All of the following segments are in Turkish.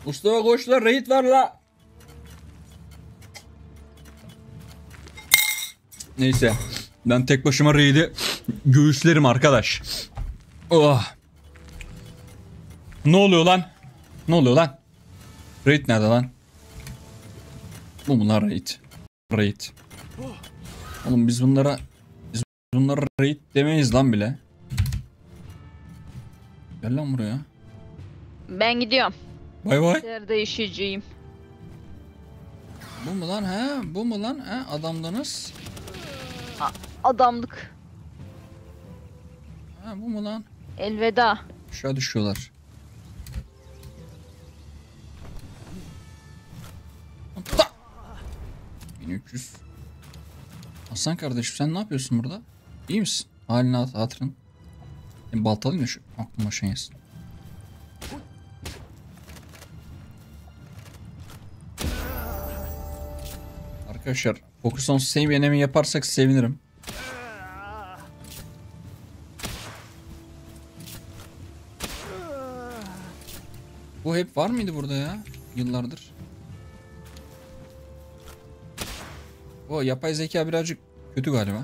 Mustafa koçlar raid var la. Neyse. Ben tek başıma raid'i göğüslerim arkadaş. Oh. Ne oluyor lan? Ne oluyor lan? Raid nerede lan? Bu mu lan raid? Raid. Oğlum biz bunlara raid demeyiz lan bile. Gel lan buraya. Ben gidiyorum. Bay bay. Nerede işeceğim? Bu mu lan he? Bu mu lan he? Adamdınız. Adamlık. Ha bu mu lan? Elveda. Aşağı düşüyorlar. 1300. Hasan kardeşim sen ne yapıyorsun burada? İyi misin? Halini hatırın. Baltalayın da şu aklıma şey yesin. Arkadaşlar Focus on Save enemy yaparsak sevinirim. Bu hep var mıydı burada ya? Yıllardır. O yapay zeka birazcık kötü galiba.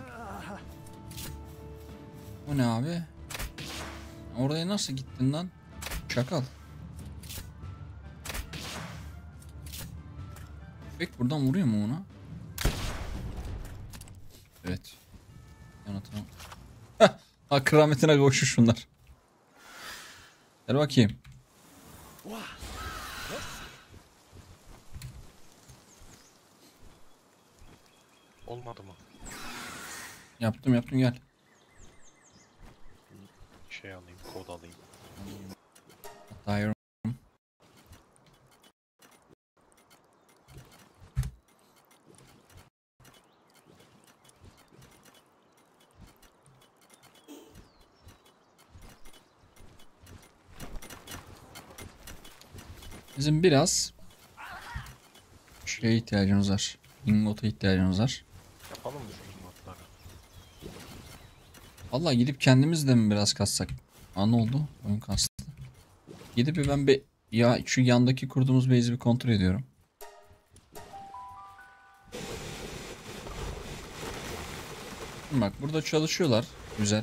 Bu ne abi? Oraya nasıl gittin lan? Çakal. Tüfek buradan vuruyor mu ona? Evet. Yanıtım. Heh. Akrametine koşu şunlar. Gel bakayım. Olmadı mı? Yaptım gel. Şey alayım, kod alayım. Hatta bizim biraz şeye ihtiyacımız var. Ingot'a ihtiyacımız var. Yapalım mı şu ingotları? Vallahi gidip kendimiz de mi biraz kassak? Ne oldu? Oyun kastı. Gidip ben bir ya şu yandaki kurduğumuz base'i bir kontrol ediyorum. Bak burada çalışıyorlar. Güzel.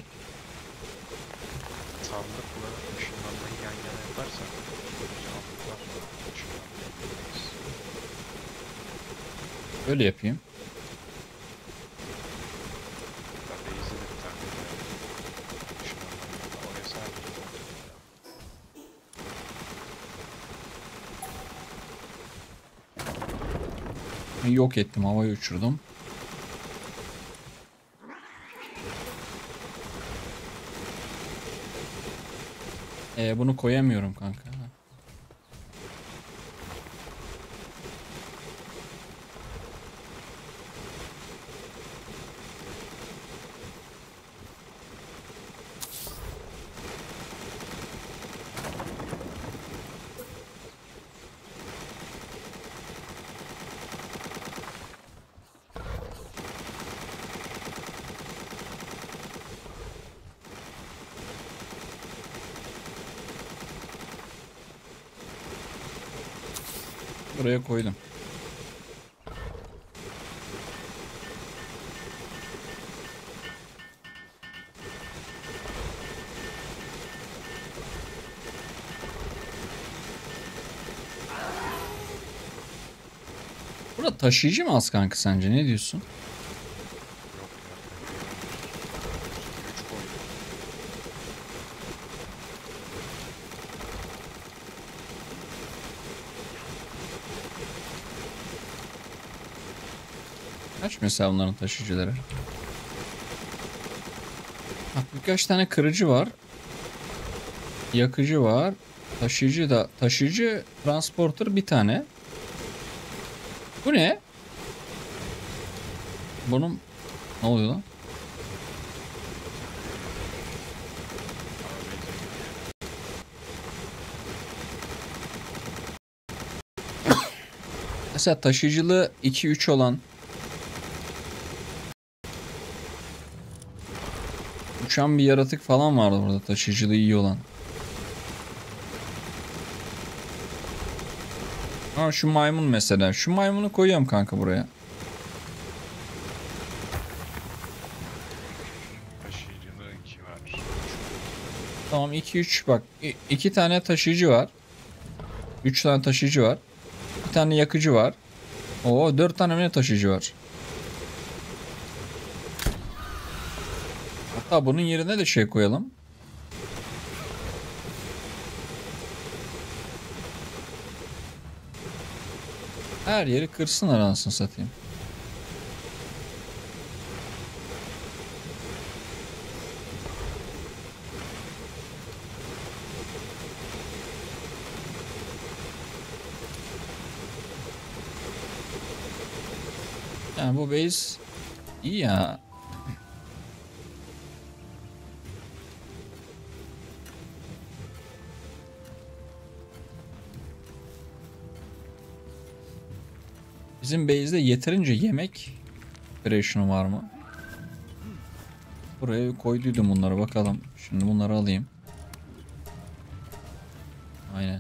Sandıkla ışınlanmayı yan yana yaparsak sandıklar ışınlanmayı. Öyle yapayım. Ben de izledim bir tane ışınlanmayı. Oraya sadece Yok ettim, havaya uçurdum. Bunu koyamıyorum kanka. Buraya koydum. Burada taşıyıcı mı az kanka sence? Ne diyorsun? Kaç mesela onların taşıyıcıları? Bak birkaç tane kırıcı var. Yakıcı var. Taşıyıcı transporter bir tane. Bu ne? Bunun ne oluyor lan? Mesela taşıyıcılığı 2-3 olan uçan bir yaratık falan vardı burada, taşıyıcılığı iyi olan. Ha şu maymun mesela. Şu maymunu koyuyorum kanka buraya. Taşıyıcılığı 2 var. Tamam 2-3 bak. 2 tane taşıyıcı var. 3 tane taşıyıcı var. Bir tane yakıcı var. Oo 4 tane mi ne taşıyıcı var. Hatta bunun yerine de şey koyalım. Her yeri kırsınlar anasını satayım. Yani bu base iyi ya. Bizim base'de yeterince yemek operation'u var mı? Buraya koyduydum bunları bakalım. Şimdi bunları alayım. Aynen.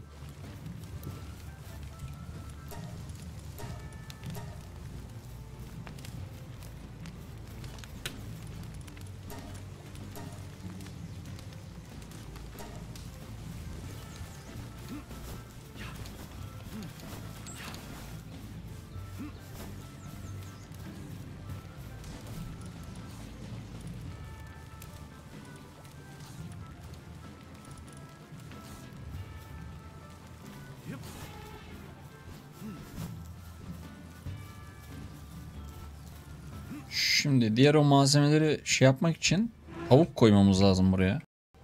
Şimdi diğer o malzemeleri şey yapmak için tavuk koymamız lazım buraya.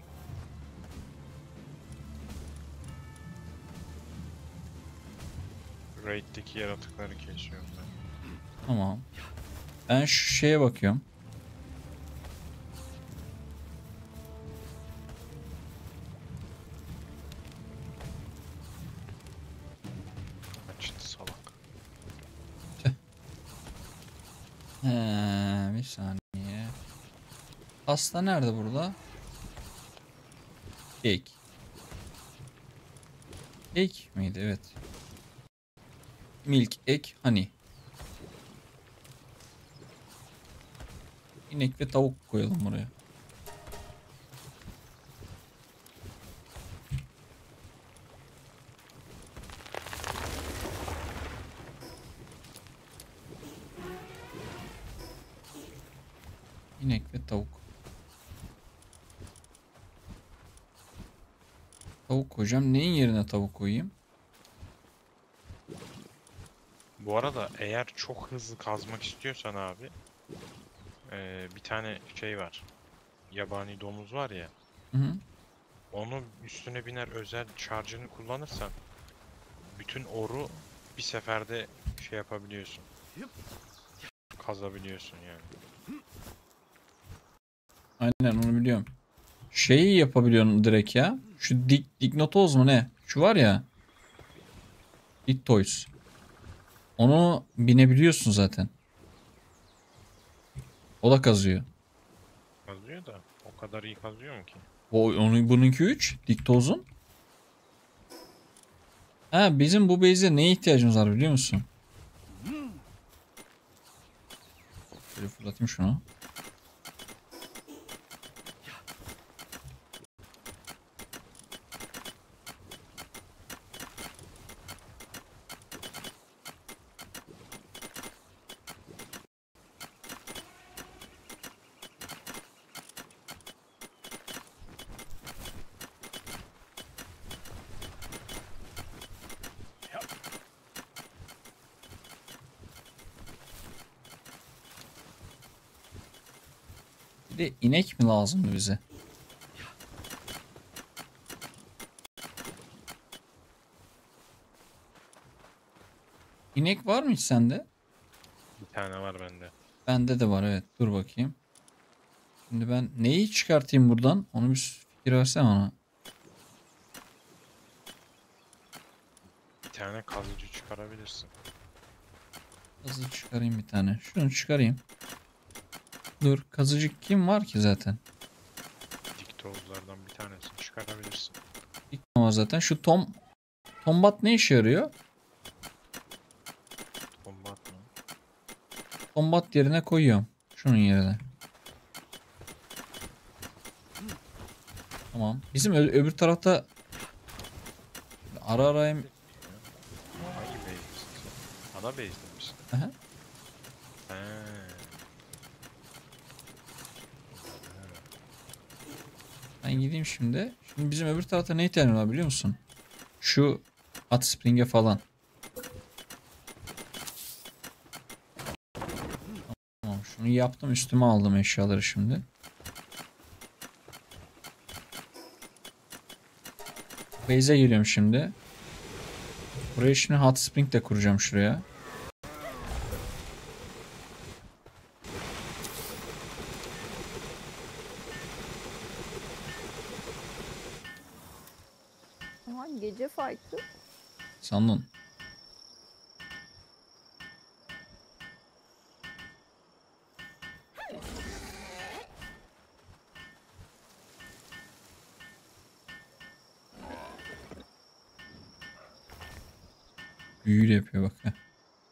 Raid'deki yaratıkları kesiyorum ben. Tamam. Ben şu şeye bakıyorum. Açtı salak. Bir saniye. Pasta nerede burada? Cake. Cake miydi? Evet. Milk, egg, honey. İnek ve tavuk koyalım buraya. İnek ve tavuk. Tavuk koyacağım. Neyin yerine tavuk koyayım? Bu arada eğer çok hızlı kazmak istiyorsan abi bir tane şey var. Yabani domuz var ya. Hı hı. Onu üstüne biner özel charge'ını kullanırsan bütün oru bir seferde şey yapabiliyorsun. Kazabiliyorsun yani. Aynen onu biliyorum. Şeyi yapabiliyorsun direkt ya. Şu Dignotoz mu ne? Şu var ya. Digtoys. Onu binebiliyorsun zaten. O da kazıyor. Kazıyor da o kadar iyi kazıyor mu ki? Bununki 3. Diktoz'un. Ha bizim bu base'e neye ihtiyacımız var biliyor musun? Şöyle fırlatayım şunu. Bir de inek mi lazımdı bize? İnek var mı hiç sende? Bir tane var bende. Bende de var evet. Dur bakayım. Şimdi ben neyi çıkartayım buradan? Onu bir fikir versene bana. Bir tane kazıcı çıkarabilirsin. Hızlı çıkarayım bir tane. Şunu çıkarayım. Dur kazıcı kim var ki zaten? Diktozlardan bir tanesini çıkarabilirsin. İlk ama zaten şu Tombat ne işe yarıyor? Kombat mı? Kombat yerine koyuyorum. Şunun yerine. Tamam. Bizim öbür tarafta ara ara Hangi base'desin sen? Ana base'de misin? Aha. He. Ben gideyim şimdi. Şimdi bizim öbür tarafta ne ihtiyacım var biliyor musun? Şu hot spring'e falan. Tamam, şunu yaptım, üstüme aldım eşyaları şimdi. Base'e geliyorum şimdi. Buraya şimdi hot spring de kuracağım şuraya. Aha gece fight'ı. Sandın. Büyülü yapıyor bak. Heh.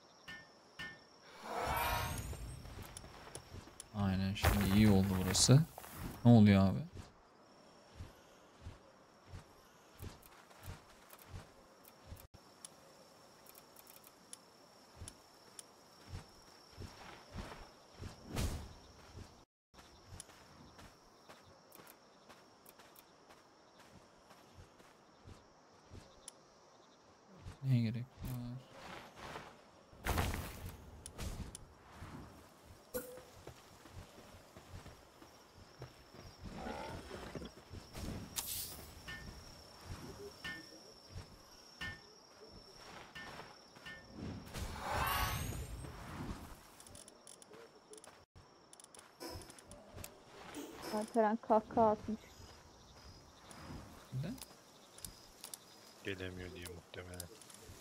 Aynen, şimdi iyi oldu burası. Ne oluyor abi? Neye gerek var? Alperen kahkaha atmış. Neden? Gelemiyor diye muhtemelen.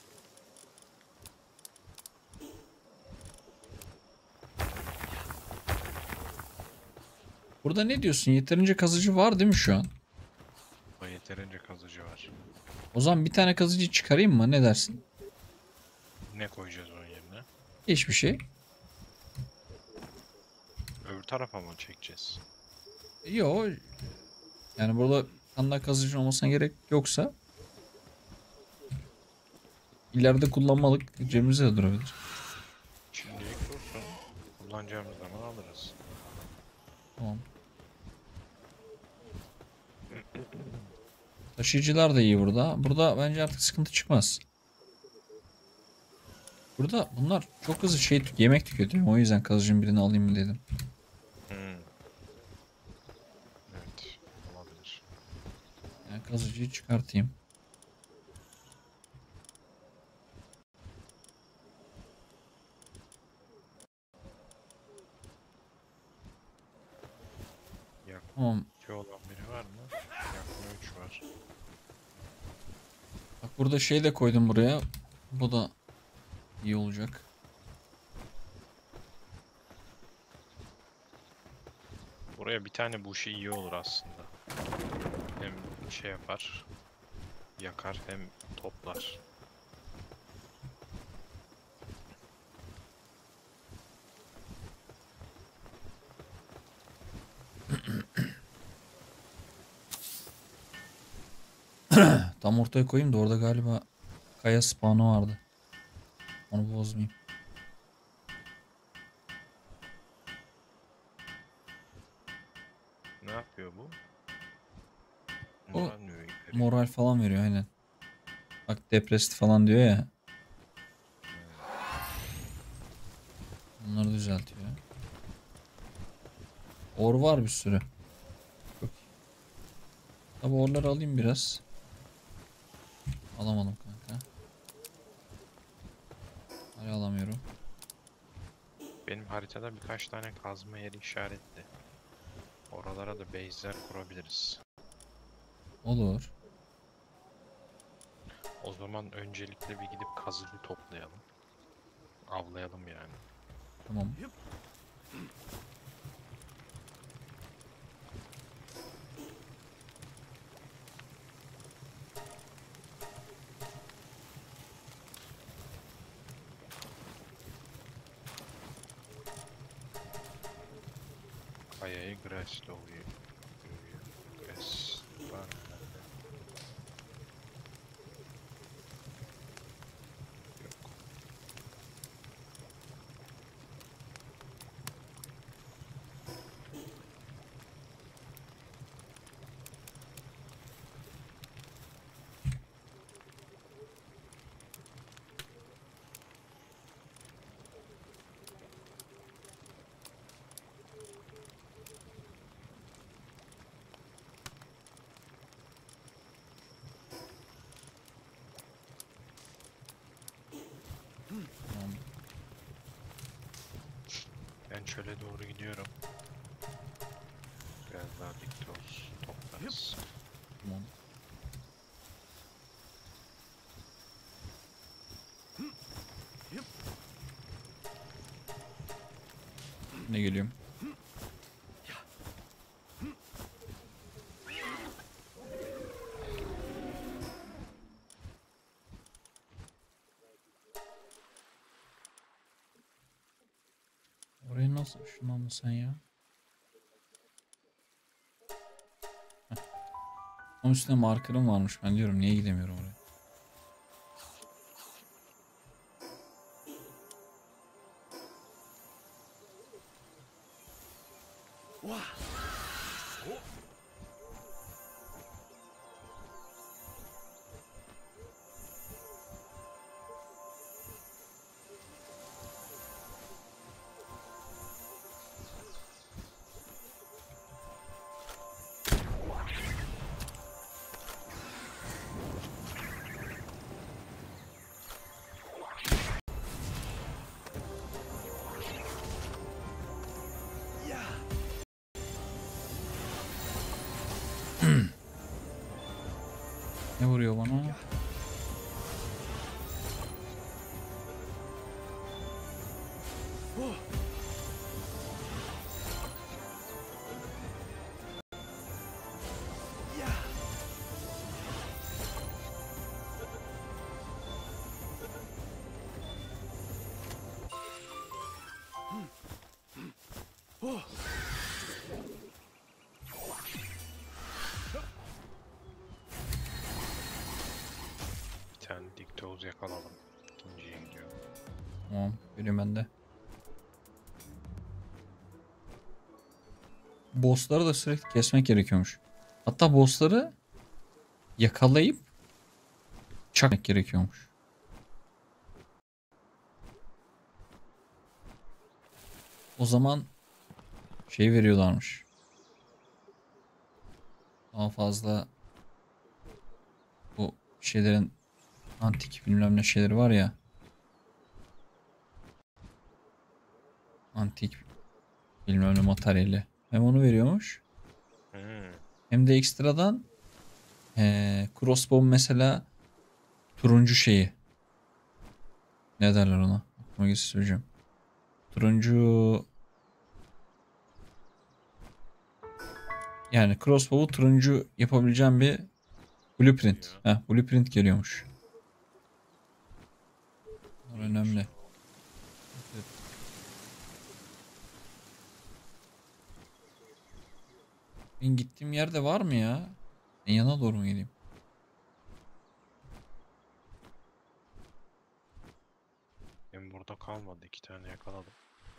Burada ne diyorsun? Yeterince kazıcı var değil mi şu an? Ama yeterince kazıcı var. O zaman bir tane kazıcı çıkarayım mı? Ne dersin? Ne koyacağız onun yerine? Hiçbir şey. Öbür tarafa mı çekeceğiz? Yok. Yani burada bir tane daha kazıcı olmasına gerek yoksa ileride kullanmalık cebimizde de durabilir. Şimdilik dursun. Kullanacağımız zaman alırız. Tamam. Taşıyıcılar da iyi burada. Burada bence artık sıkıntı çıkmaz. Burada bunlar çok hızlı yemek tüketiyor. O yüzden kazıcının birini alayım mı dedim. Evet. Olabilir. Yani kazıcıyı çıkartayım. Yakın Tamam. 2 olan biri var mı? Yakın 3 var. Bak burada şey de koydum buraya. Bu da iyi olacak. Buraya bir tane bu şey iyi olur aslında. Hem şey yapar. Yakar hem toplar. Tam ortaya koyayım da orada galiba kaya spawn'ı vardı. Onu bozmayayım. Ne yapıyor bu? O Moral mı veriyor? moral falan veriyor aynen. Bak depresif falan diyor ya. Bunları düzeltiyor. Or var bir sürü. Çok iyi. Tabi orları alayım biraz. Alamadım kanka. Hala alamıyorum. Benim haritada birkaç tane kazma yeri işaretli. Oralara da base'ler kurabiliriz. Olur. O zaman öncelikle bir gidip kazıcı toplayalım. Avlayalım yani. Tamam. Kayayı grass doluyor. Grass var mı? Yok. Tamam. Ben çöle doğru gidiyorum. Biraz daha diktoz toplarız. Tamam. Ne geliyorum? Oraya nasıl ışınlandın sen ya? Heh. Onun üstünde markerım varmış. Ben diyorum niye gidemiyorum oraya? Ne vuruyor bana? Bir tane diktoz yakaladım. İkinciye gidiyorum. Tamam. Geliyorum ben de. Bossları da sürekli kesmek gerekiyormuş. Hatta bossları yakalayıp çakmak gerekiyormuş. O zaman şey veriyorlarmış. Daha fazla bu şeylerin antik bilmem ne şeyleri var ya. Antik bilmem ne materyali. Hem onu veriyormuş. Hmm. Hem de ekstradan crossbow mesela turuncu şeyi. Ne derler ona? Aklıma geçti söyleyeceğim. Turuncu yani crossbow'u turuncu yapabileceğim bir blueprint. Blueprint geliyormuş. Bunlar önemli. Evet. Ben gittiğim yerde var mı ya? En yana doğru mu geleyim? Benim burada kalmadı. 2 tane yakaladım.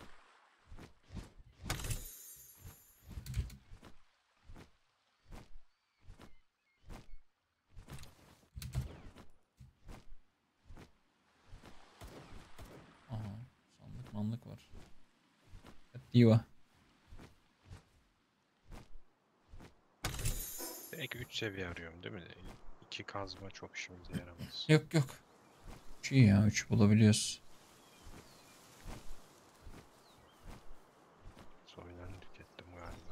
Aha, sandık mandık var. Diva. Belki 3 seviye arıyorum değil mi? 2 kazma çok işimize yaramaz. Yok yok. 3 iyi ya. 3 bulabiliyoruz. Soylarını tükettim galiba.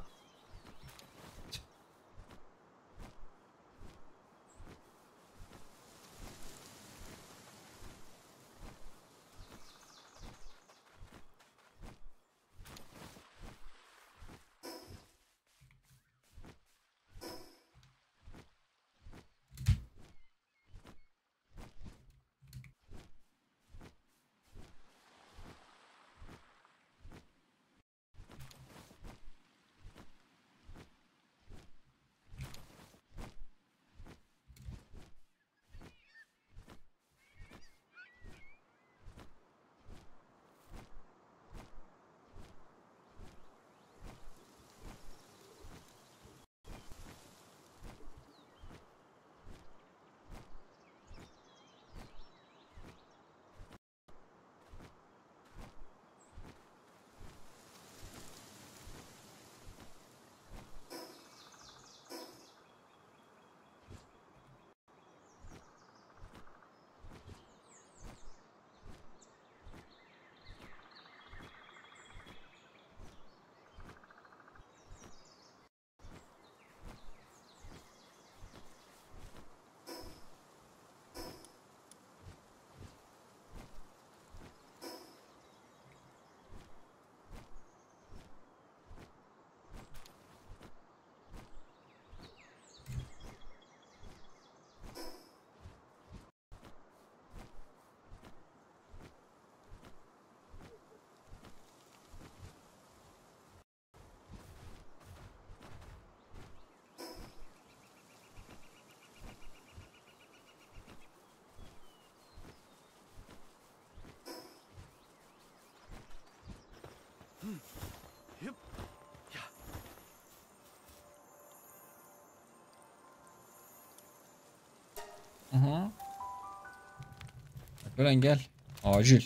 Aha. Alperen gel. Acil.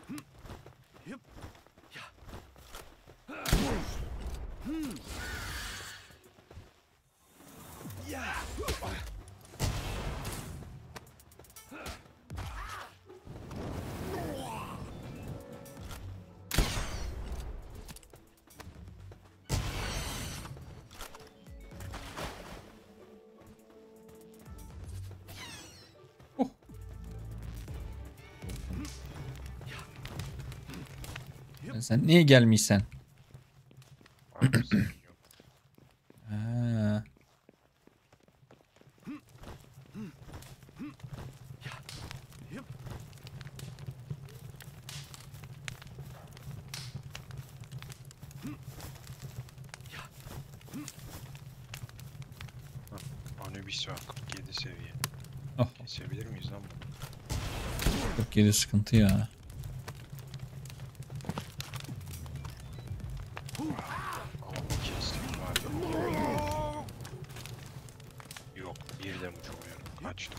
Sen niye gelmişsen? Abi senin yok. Ha. Anubis var 47 seviye. Oh, Kesebilir miyiz lan bunu? 47 sıkıntı ya. Ama bu kestik var ya. Yok bir de mi vuruyorum? Kaçtım.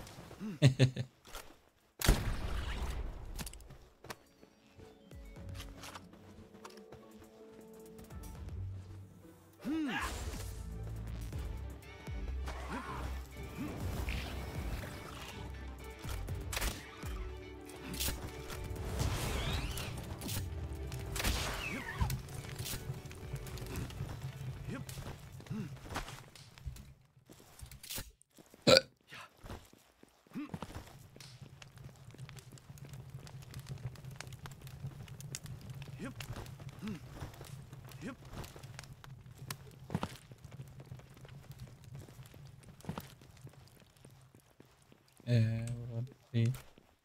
Burada değil.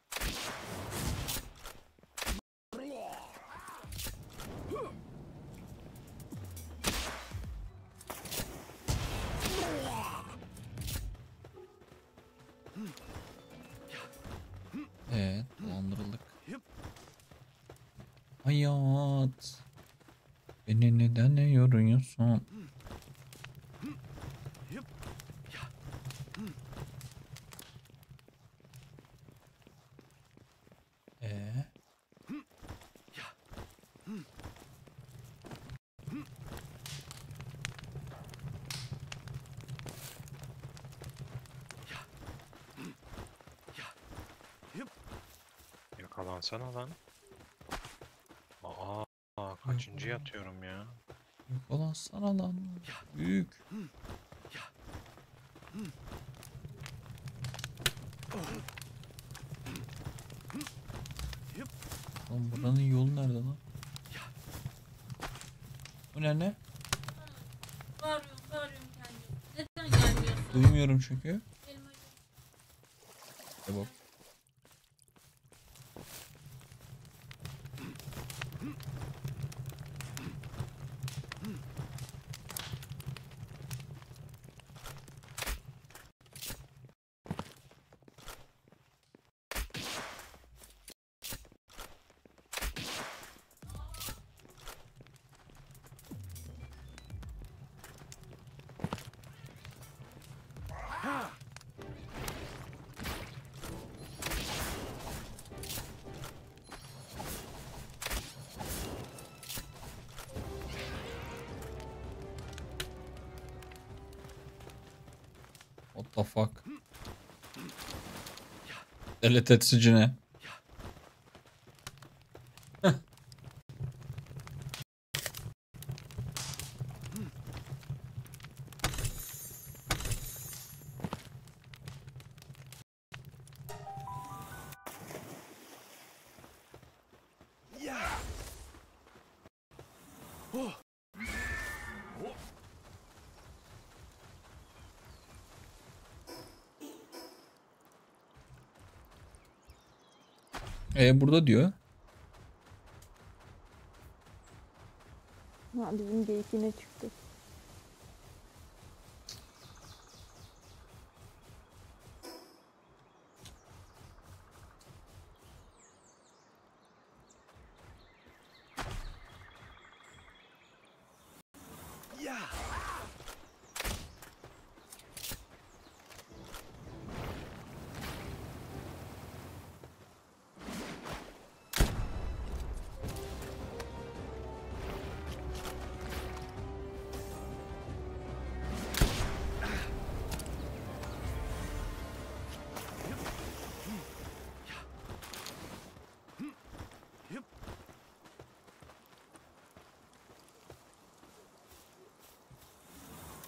Evet, dolandırıldık. Hayat. Beni neden yoruyorsun? Ee? Yakalansana lan. Kaçıncı yatıyorum ya? Yok olan sana lan. Büyük. Lan buranın yolu nerede lan? Bu ne? Bağırıyorum kendim. Neden gelmiyorsun? Duymuyorum çünkü. Benim acım. Bak. What the fuck? Deli etsici ne? Burada diyor. Ha, bizim geyikine çıktı.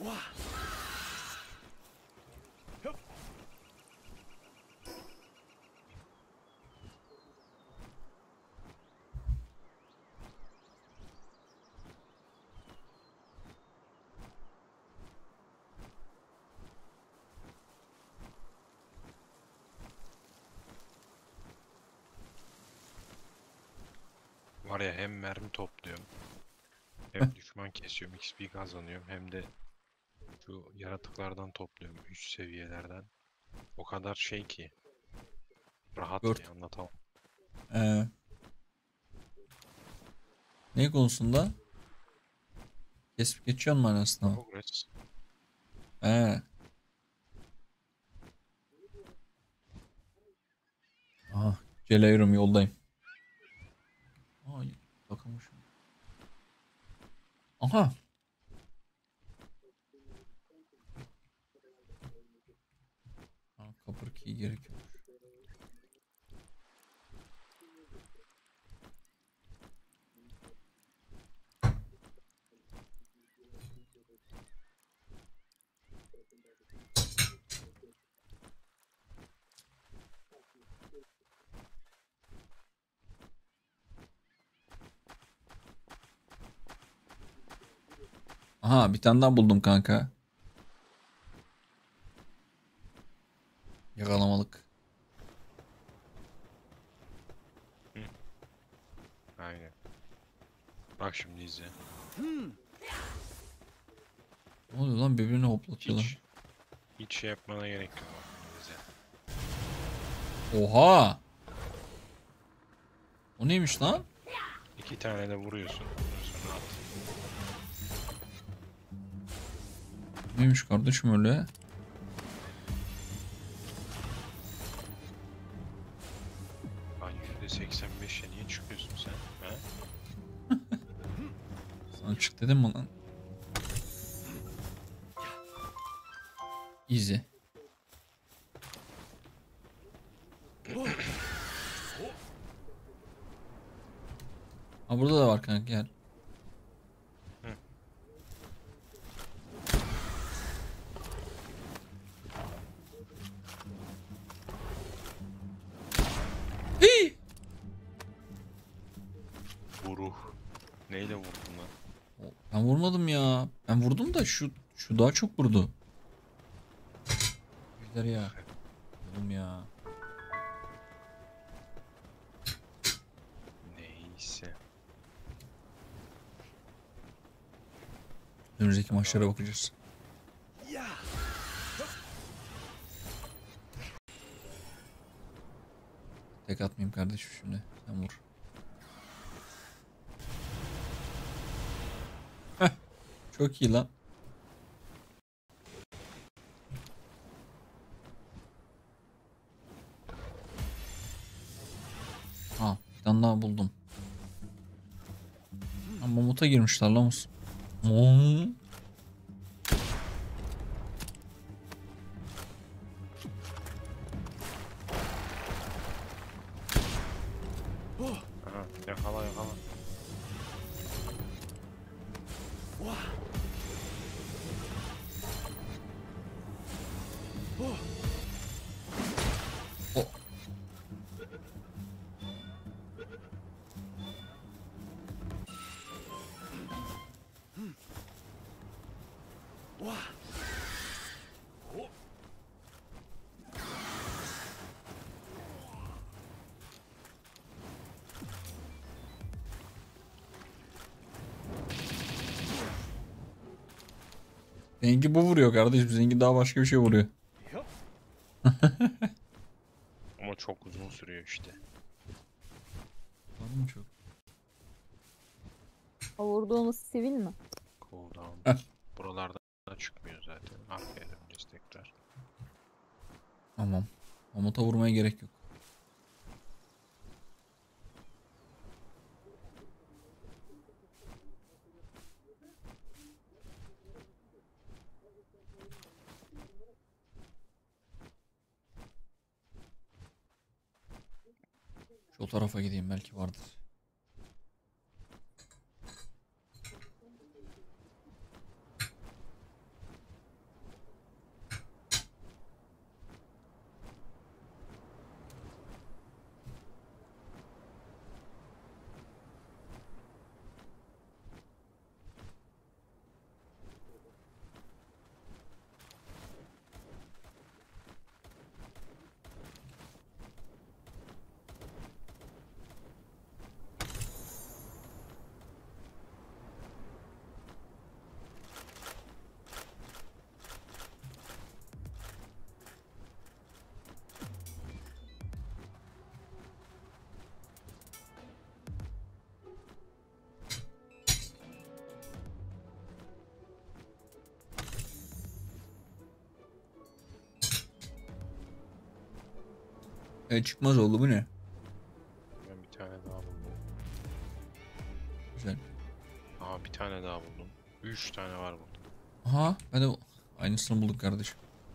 Var ya, hem mermi topluyorum, hem düşman kesiyorum, XP kazanıyorum, hem de şu yaratıklardan topluyorum, 3 seviyelerden. O kadar şey ki, rahat Dört. ki anlatamam. Ee, ne konusunda? Kesip geçiyorsun manasında mı? Progress. He. Aha. Geliyorum, yoldayım. Ay, bakılmışım. Aha. Ha, kapır key gerekiyor. Aha, bir tane daha buldum kanka. Yakalamalık. Aynen. Bak şimdi izle. Ne oluyor lan, birbirini hoplatıyorlar. Hiç şey yapmana gerek yok. Bak şimdi izle. Oha. O neymiş lan? 2 tane de vuruyorsun. Ondan sonra at. Neymiş kardeşim öyle? Lan %85'e niye çıkıyorsun sen? He? Sana çık dedim mi lan? Easy. Ha, burada da var kanka, gel. Hii! Vuruh. Neyle vurdun lan? Ben vurmadım ya. Ben vurdum da şu daha çok vurdu. Gider ya. Oğlum ya. Neyse. Önümüzdeki maçlara bakacağız. Tek atmayayım kardeşim şimdi. Sen vur. Heh. Çok iyi lan. Ha, bir tane daha buldum. Ha, mamuta girmişler lan musun? Aha, yakala yakala. O. Zengi bu vuruyor kardeşim. Zengi daha başka bir şey vuruyor. Ama çok uzun sürüyor işte. Var mı çok? O vurduğunuz sivil mi? Cooldown. Heh. Buralarda da çıkmıyor zaten. Arkaya döneceğiz tekrar. Tamam. Mamuta vurmaya gerek yok. Şu tarafa gideyim, belki vardır. Çıkmaz oldu bu ne? Ben bir tane daha buldum. Güzel. Aa bir tane daha buldum. 3 tane var burada. Aha hadi aynısını bulduk kardeşim.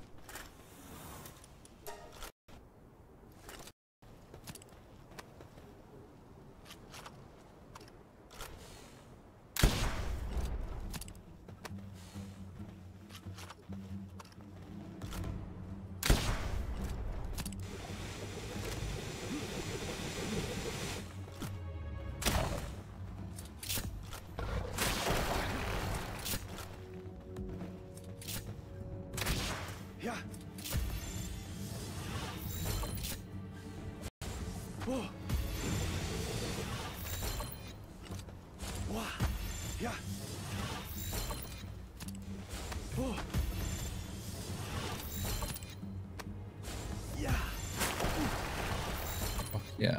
Bak ya.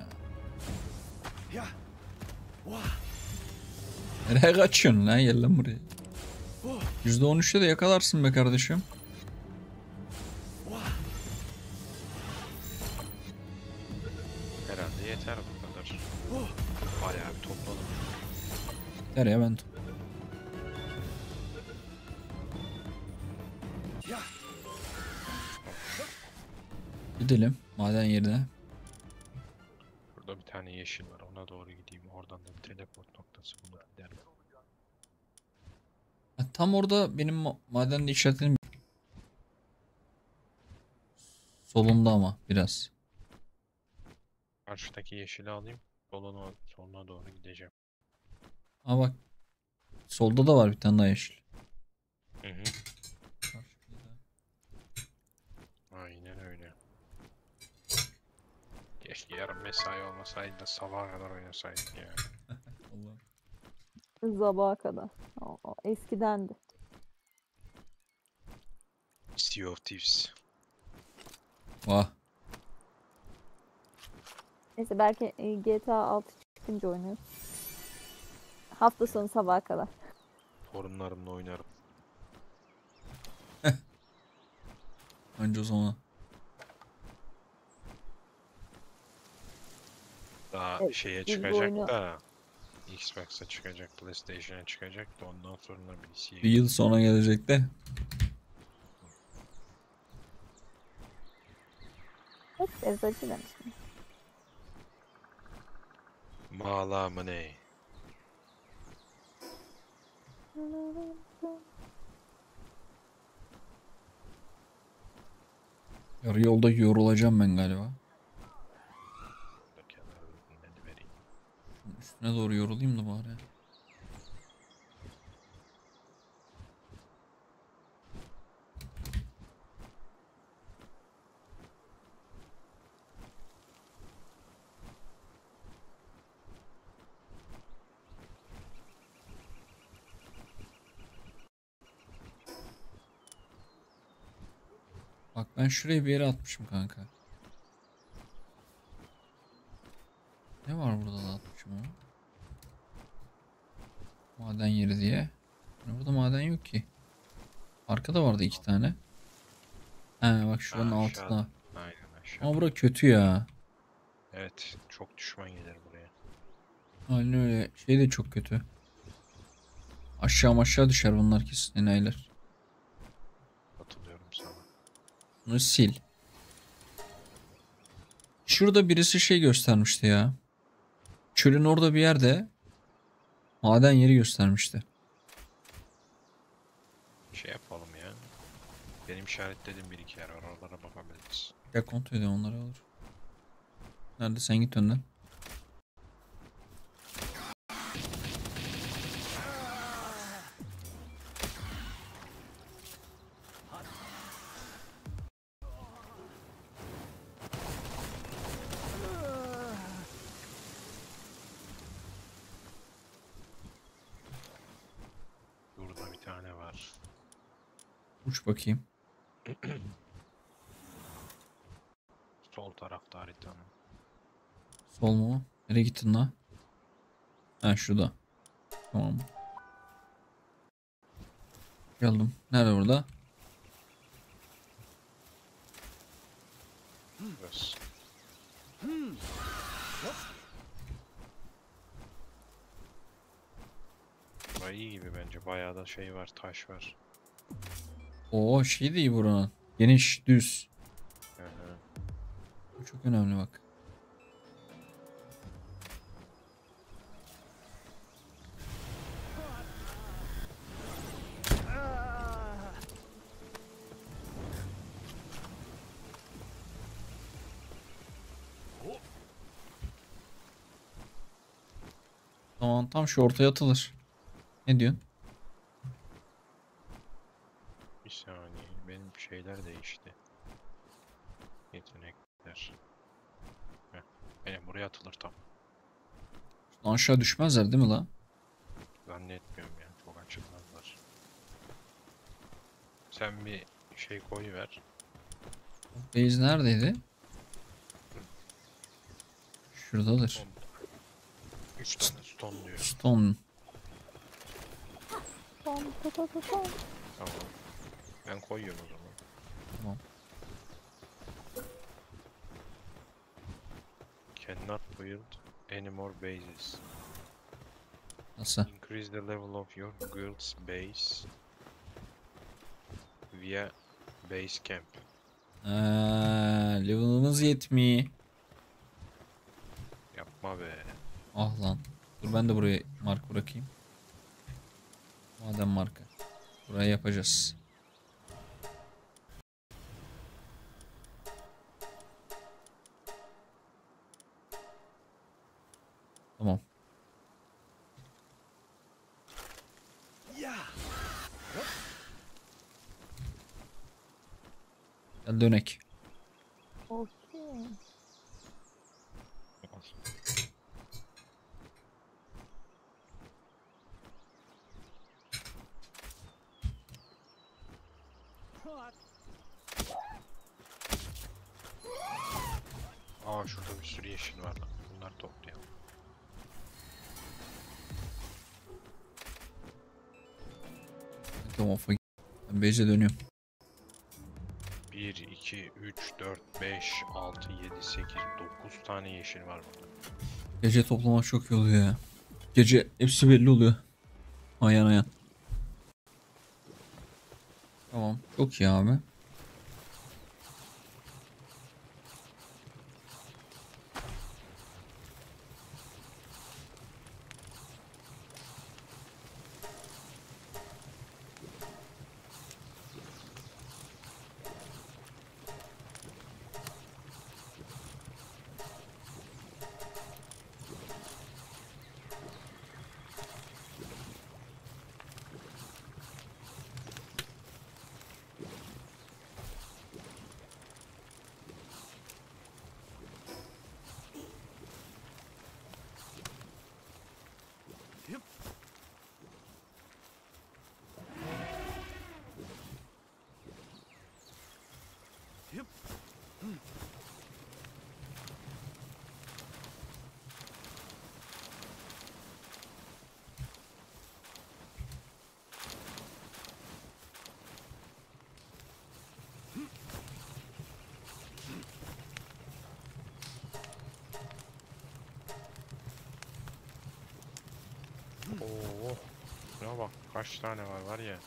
Nereye kaçıyorsun lan? Gel lan buraya. %13'te de yakalarsın be kardeşim. Herhalde yeter bu kadar. Bayağı bir topladım. Nereye ben? Gidelim maden yerine. Burada bir tane yeşil var. Ona doğru gideyim. Oradan da bir teleport noktası bulup giderim. Ha, tam orada benim madenle işaretlerim. Solunda ama biraz. Karşıdaki yeşili alayım. Soluna doğru gideceğim. Ha bak. Solda da var bir tane daha yeşil. Hı hı. Aynen öyle. Keşke yarın mesai olmasaydı da sabaha kadar oynasaydık ya. Allah. Sabaha kadar. O eskidendi. Sea of Thieves. Vah. Neyse belki GTA 6 çıkınca oynuyoruz. Hafta sonu sabaha kadar. Torunlarımla oynarım. Önce o zaman. Daha Evet, şeye biz bu çıkacak oyunu- da Xbox'a çıkacak, PlayStation'a çıkacak da ondan sonra Bir PC'ye. yıl sonra gelecek de. Hep eczacı demiştim. Mala mı ne? Yarı yolda yorulacağım ben galiba. Kenara ürünleri vereyim. Üstüne doğru yorulayım da bari. Bak ben şuraya bir yere atmışım kanka. Ne var burada da atmışım o? Maden yeri diye. Burada maden yok ki. Arkada vardı 2 tane. He bak şuranın Ha, altında. Aynen aşağı. Ama bura kötü ya. Evet, çok düşman gelir buraya. Aynen öyle. Şey de çok kötü. Aşağı düşer bunlar kesin enayiler. Katılıyorum sana. Bunu sil. Şurada birisi şey göstermişti ya. Çölün orada bir yerde maden yeri göstermişti. Şey yapalım ya. Benim işaretlediğim bir iki yer var. Oralara bakabiliriz. Ya kontrol edelim onları olur. Nerede sen git önden. Burada bir tane var. Uç bakayım. Sol tarafta haritanın. Sol mu? Nereye gittin lan? Ha şurada. Tamam. Geldim. Nerede burada? Burası. Bura iyi gibi bence. Bayağı da şey var, taş var. Oo şey de iyi buranın. Geniş, düz. Hı hı. Bu çok önemli bak. Tamam tam şu ortaya atılır. Ne diyorsun? Bir saniye. Benim şeyler değişti. Yetenekler. Heh. Benim buraya atılır tam. Şuradan aşağı düşmezler değil mi la? Zannetmiyorum ya. Çok açılmazlar. Sen bir şey koyuver. Base neredeydi? Şuradadır. Stone. 3 tane stone diyor. Stone. Tom, to, to, to, tom. Tamam. Ben koyuyorum o zaman. Tamam. Cannot build any more bases. Nasıl? Increase the level of your guild's base via base camp. Level'ımız yetmiyor. Yapma be. Ah lan. Dur ben de buraya mark bırakayım. Madem marka. Burayı yapacağız. Tamam. Gel dönek. Okey. Aa şurada bir sürü yeşil var lan. Bunları toplayalım. Tamam. Ben base'e dönüyorum. 1, 2, 3, 4, 5, 6, 7, 8, 9 tane yeşil var burada. Gece toplamak çok iyi oluyor ya. Gece hepsi belli oluyor. Ayan ayan. Tamam. Çok iyi abi. Oo. Şuna bak kaç tane var ya.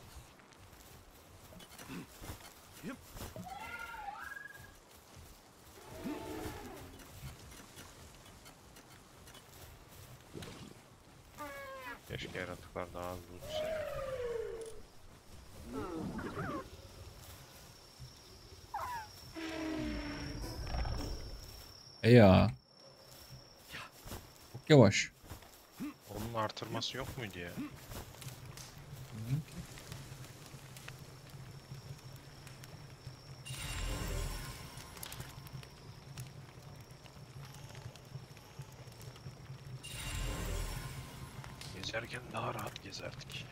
Keşke yaratıklar daha hızlı uçsa ya. Ya. Çok yavaş. Onun artırması yok muydu ya? Gezerken daha rahat gezerdik.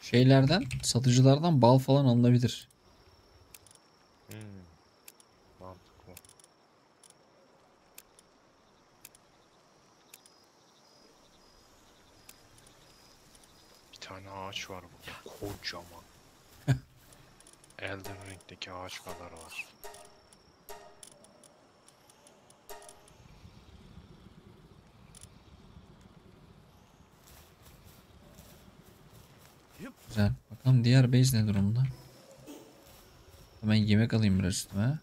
şeylerden, satıcılardan bal falan alınabilir. Hmm, mantıklı. Bir tane ağaç var burada. Kocaman. Elden Ring'deki ağaç kadar var. Güzel. Bakalım diğer base ne durumda? Hemen yemek alayım biraz üstüme.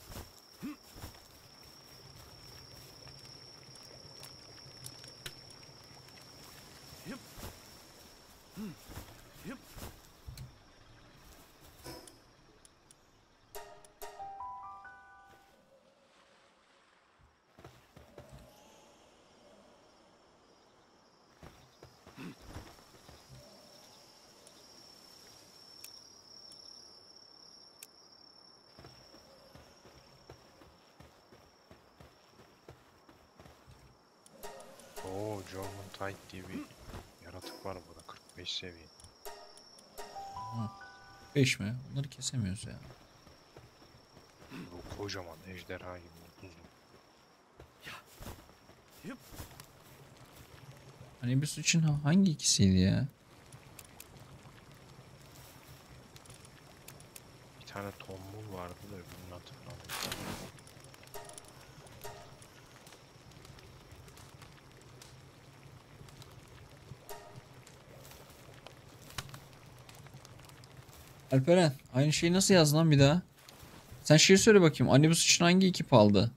Oo, German Tide diye bir yaratık var burada. 45 seviye. 5 mi? Bunları kesemiyoruz ya. Bu kocaman ejderha gibi uzun. Hani bir için hangi ikisiydi ya? Bir tane tombul vardı da öbürünü hatırlamıyorum. Alperen aynı şeyi nasıl yazdın lan bir daha? Sen şey söyle bakayım. Anibus için hangi ekip aldı?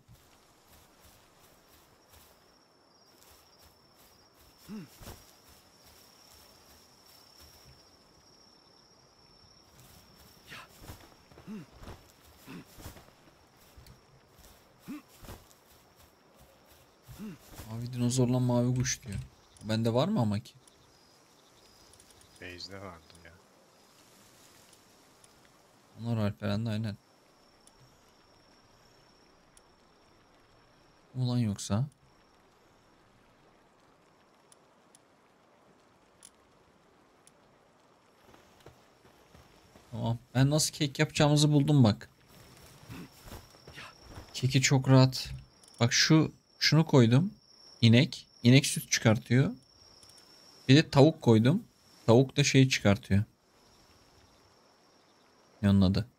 Mavi dinozorla mavi kuş diyor. Bende var mı ama ki? Base'de vardı ya. Onlar Alperen'de aynen. Ulan yoksa? Tamam. Ben nasıl kek yapacağımızı buldum bak. Keki çok rahat. Bak şunu koydum. İnek. İnek süt çıkartıyor. Bir de tavuk koydum. Tavuk da şey çıkartıyor. Ne onun adı?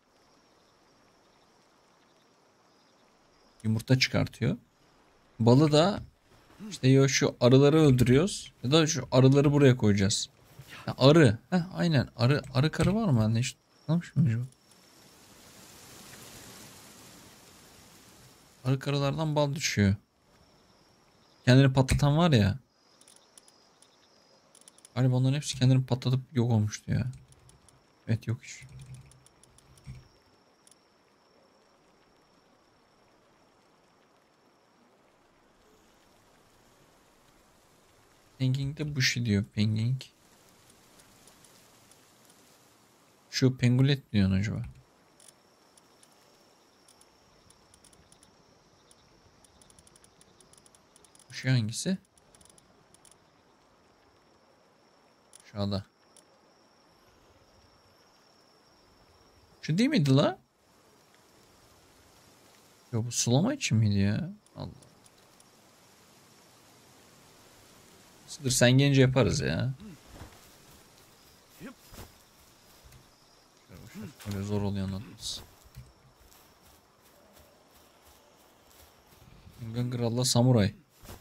Yumurta çıkartıyor. Balı da işte ya şu arıları öldürüyoruz ya da şu arıları buraya koyacağız. Ha, arı. Heh, aynen. Arı karı var mı? Ben de hiç tanımış mıyım acaba? Arı karılardan bal düşüyor. Kendini patlatan var ya. Galiba onların hepsi kendini patlatıp yok olmuştu ya. Evet yok iş. Penguin de Bushi diyor. Penguin. Şu pengulet diyorsun acaba? Bushi hangisi? Aşağıda. Şu değil miydi la? Yo bu sulama için miydi ya? Allah. Dur sen gelince yaparız ya. Öyle zor oluyor anlatması. Gangralla Samuray.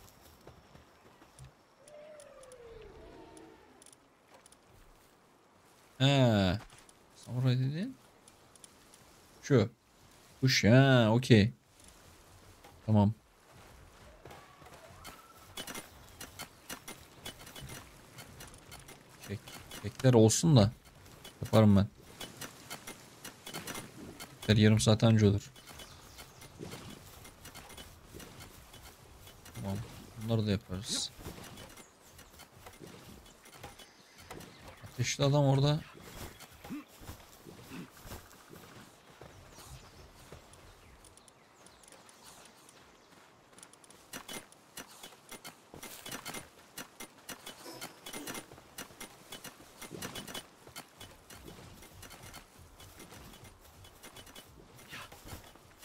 He. Samuray dediğin? Şu. Kuş ya okey. Tamam. Kekler olsun da yaparım ben. Kekler yarım saat önce olur. Tamam. Bunları da yaparız. Ateşli adam orada.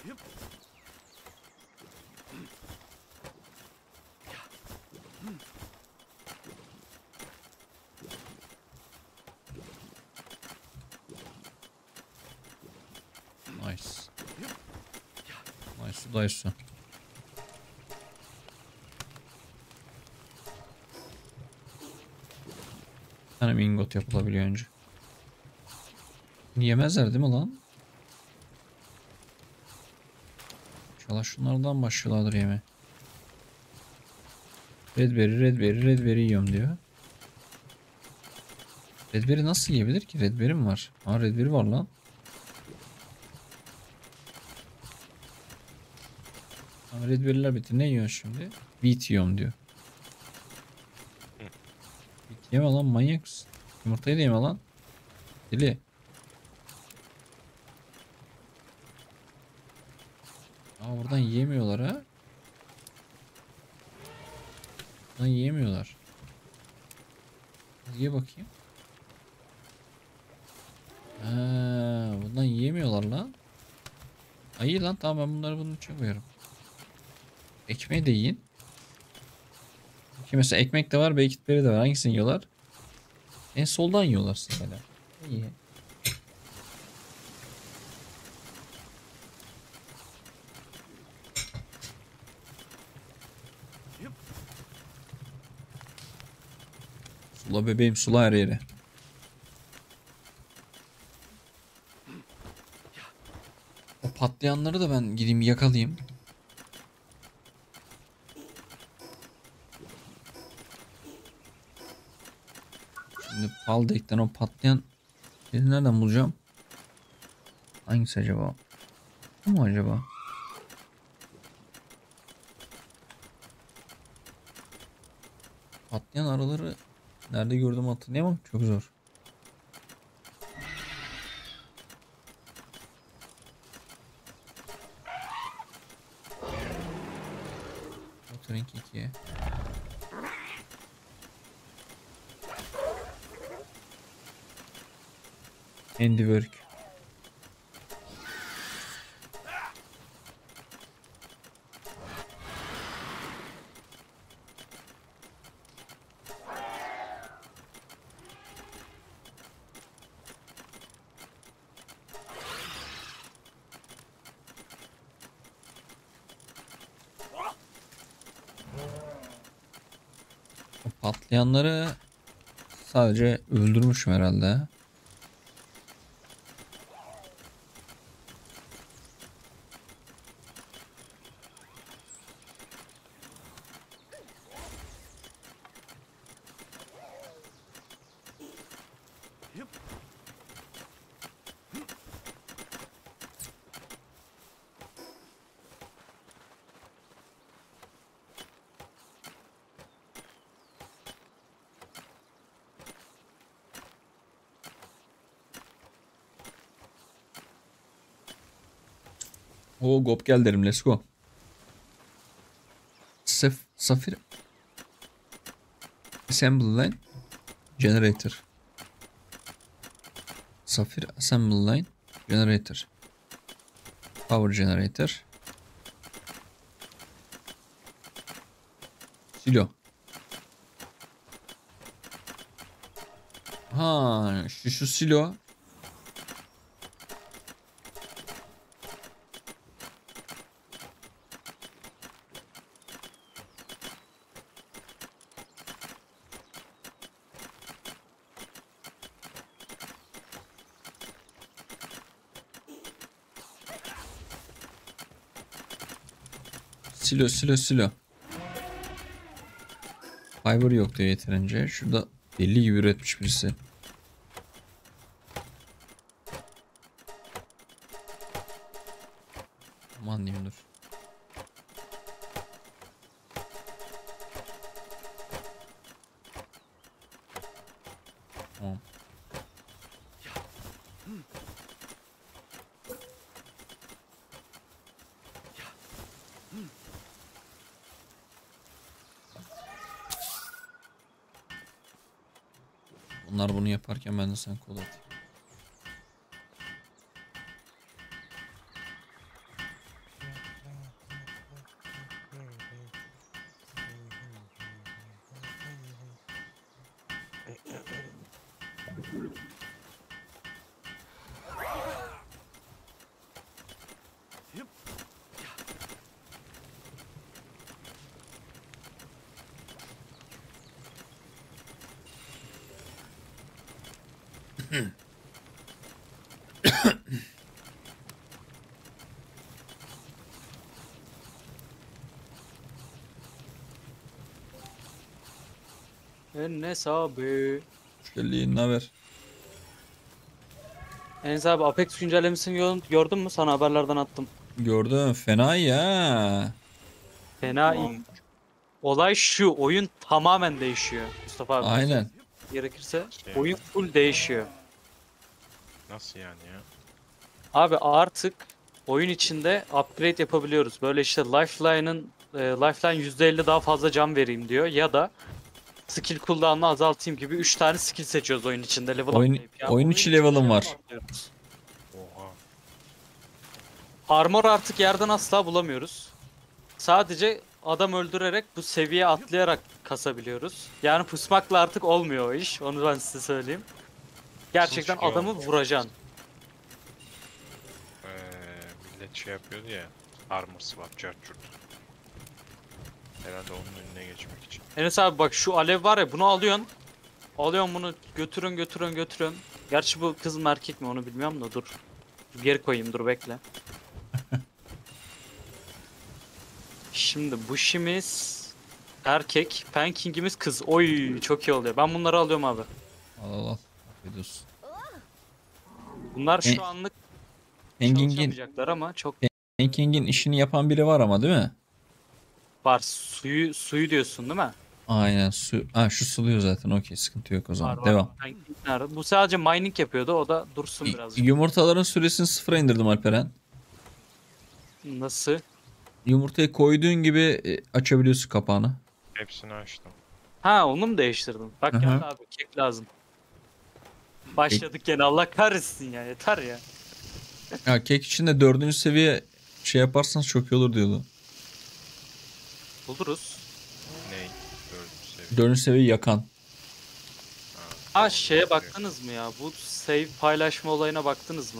Nice. Nice, nice. Bir tane mingot yapılabiliyor önce. Yemezler değil mi lan? İnşallah şunlardan başlıyorlardır yeme. Redberry yiyorum diyor. Redberry nasıl yiyebilir ki? Redberry mi var? Aa, Redberry var lan. Ama Redberry'ler bitti. Ne yiyor şimdi? Wheat yiyorum diyor. Wheat yeme lan, manyak mısın? Yumurtayı da yeme lan. Deli. Aa, buradan yiyemiyorlar ha. Buradan yiyemiyorlar. Ye bakayım. Ha, bundan yiyemiyorlar lan. Ay lan, tamam, ben bunları bunun için koyarım. Ekmeği de yiyin. Ki mesela ekmek de var, bekitleri de var. Hangisini yiyorlar? En soldan yiyorlar sırayla. İyi. Sula bebeğim, sula her yere. O patlayanları da ben gideyim yakalayayım. Şimdi Paldek'ten o patlayan yeri nereden bulacağım? Hangisi acaba? Bu mu acaba? Patlayan araları nerede gördüm hatırlayamam. Çok zor. Motoring 2'ye. Handiwork. O patlayanları sadece öldürmüşüm herhalde. O Gop gel derim, let's go. Safir Assembly Line Generator. Safir Assembly Line Generator. Power Generator. Silo. Ha, şu silo. Silo. Fiber yok diyor yeterince. Şurada deli gibi üretmiş birisi. Aman diyeyim, dur. Tamam. Bunlar bunu yaparken ben de sana kol atayım. Enes abi. Hoş geldin, ne haber? Enes abi Apex güncellemesini gördün mü? Sana haberlerden attım. Gördüm, fena ya. Fena iyi. Olay şu, oyun tamamen değişiyor Mustafa abi. Aynen. Gerekirse Şey, oyun full değişiyor. nasıl yani ya? Abi artık oyun içinde upgrade yapabiliyoruz. Böyle işte Lifeline %50 daha fazla can vereyim diyor ya da skill cooldown'u azaltayım gibi 3 tane skill seçiyoruz oyun içinde level Oyun- atlayıp. Yani oyun içi içinde level'ım level var. atlıyoruz. Oha. Armor artık yerden asla bulamıyoruz. Sadece adam öldürerek bu seviye atlayarak kasabiliyoruz. Yani pusmakla artık olmuyor o iş. Onu ben size söyleyeyim. Gerçekten çıkıyor? adamı vuracaksın. Ee, millet şey yapıyordu ya. Armor swap, charger. Herhalde onun önüne geçmek için. Enes abi bak şu alev var ya, bunu alıyorsun. Alıyorsun bunu, götürün. Gerçi bu kız mı erkek mi onu bilmiyorum da dur. Bir geri koyayım, dur bekle. Şimdi bu şimiz erkek, Panking'imiz kız. Oy çok iyi oluyor. Ben bunları alıyorum abi. Al al al. Afiyet olsun. Bunlar E, şu anlık Hanging'in çalışamayacaklar ama çok Hanging'in işini yapan biri var ama, değil mi? var. Suyu diyorsun değil mi? Aynen, su. Ha, şu suluyor zaten. Okey, sıkıntı yok o zaman. Var. Devam. Pankink nerede? Bu sadece mining yapıyordu. O da dursun biraz. Yumurtaların süresini sıfıra indirdim Alperen. Nasıl? Yumurtayı koyduğun gibi açabiliyorsun kapağını. Hepsini açtım. Ha onu mu değiştirdin? Bak Hı hı. gel abi, kek lazım. Başladık gene, Allah kahretsin ya, yeter ya. Ya kek içinde 4. seviye şey yaparsanız çok iyi olur diyordu. Buluruz. Ney? Dördüncü seviye. 4. seviyeyi yakan. Ha şeye baktınız mı ya? Bu save paylaşma olayına baktınız mı?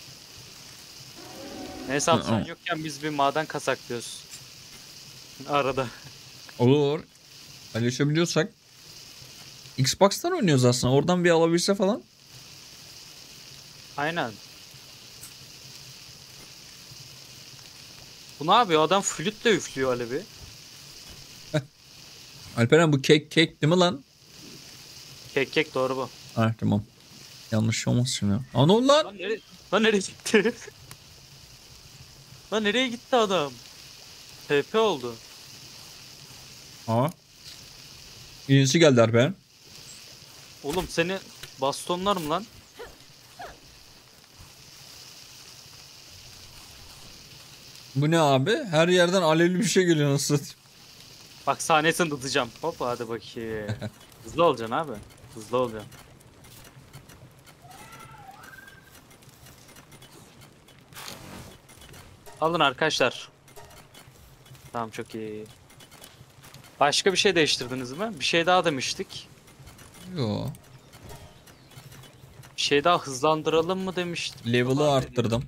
Neyse abi, sen Hı. yokken biz bir maden kasaklıyoruz. Arada. Olur. Paylaşabiliyorsak. Xbox'tan oynuyoruz aslında. Oradan bir alabilse falan. Aynen. Bu ne yapıyor? Adam flütle üflüyor alevi. Alperen bu kek değil mi lan? Kek doğru bu. Ha tamam. Yanlış olmaz şimdi. Aa ne oldu lan? Lan nereye gitti? Lan nereye gitti adam? TP oldu. Aa. İyisi geldi Alperen. Oğlum seni bastonlar mı lan? Bu ne abi? Her yerden alevli bir şey geliyor, nasıl satayım? Bak sahnesini tutacağım. Hop hadi bakayım. Hızlı olacaksın abi. Hızlı olacaksın. Alın arkadaşlar. Tamam çok iyi. Başka bir şey değiştirdiniz mi? Bir şey daha demiştik. Yo. Bir şey daha hızlandıralım mı demiştik. Level'ı arttırdım.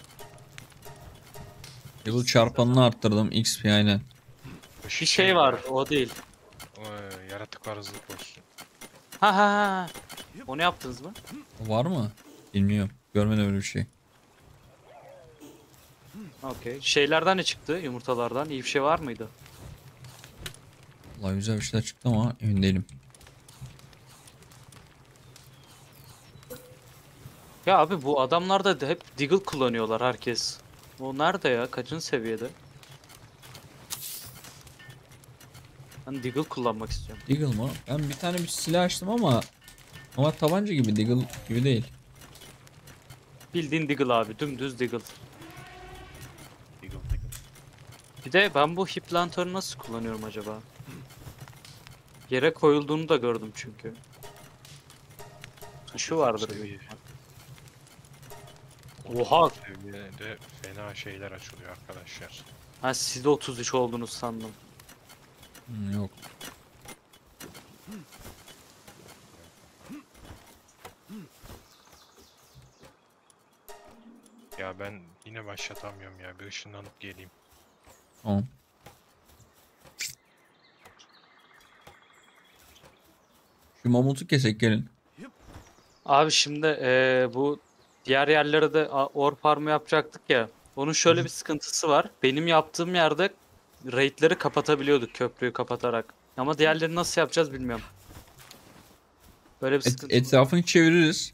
Level çarpanını arttırdım. XP aynen. Bir şey var, o değil. Yaratıklar hızlı koşsun. Ha. Onu yaptınız mı? Var mı? Bilmiyorum. Görmedim öyle bir şey. Okey. Şeylerden ne çıktı? Yumurtalardan. İyi bir şey var mıydı? Vallahi güzel bir şeyler çıktı ama emin değilim. Ya abi bu adamlar da hep Deagle kullanıyorlar herkes. O nerede ya? Kaçıncı seviyede? Ben Deagle kullanmak istiyorum. Deagle mı? Ben bir tane bir silah açtım ama tabanca gibi, Deagle gibi değil. Bildiğin Deagle abi. Dümdüz Deagle. Diggle. Bir de ben bu hip lantern'ı nasıl kullanıyorum acaba? Yere koyulduğunu da gördüm çünkü. Tuşu vardır. Seviye. büyük ihtimal. Oha! Seviyede fena şeyler açılıyor arkadaşlar. Ha siz de 33 oldunuz sandım. Yok. ya, ben yine başlatamıyorum ya. Bir ışınlanıp geleyim. Tamam. Şu mamutu kesek gelin. Abi şimdi bu diğer yerlere de orb farmı yapacaktık ya. Onun şöyle bir sıkıntısı var. Benim yaptığım yerde raidleri kapatabiliyorduk köprüyü kapatarak. Ama diğerlerini nasıl yapacağız bilmiyorum. Böyle bir sıkıntı var. Etrafını çeviririz.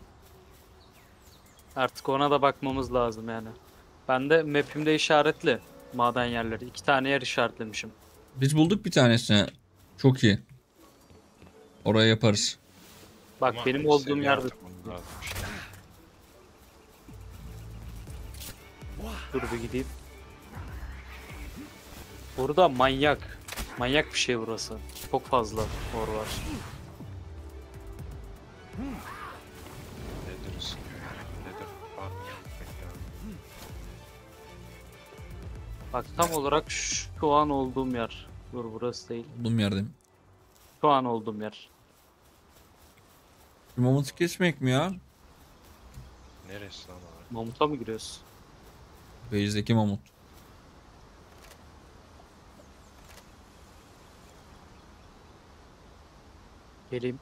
Artık ona da bakmamız lazım yani. Ben de map'imde işaretli maden yerleri. 2 tane yer işaretlemişim. Biz bulduk bir tanesini. Çok iyi. Oraya yaparız. Bak Ama benim olduğum seviye yerde. arttırmamız lazım işte. Dur bir gideyim. Burada manyak. Manyak bir şey burası. Çok fazla or var. Nedir ısınıyor yani? Nedir farm yapmak lazım. Bak tam olarak şu an olduğum yer. Dur burası değil. Bulduğum yerdeyim. Şu an olduğum yer. Şu mamutu kesmek mi ya? Neresi lan abi? Mamut'a mı giriyoruz? Base'deki mamut. Geleyim.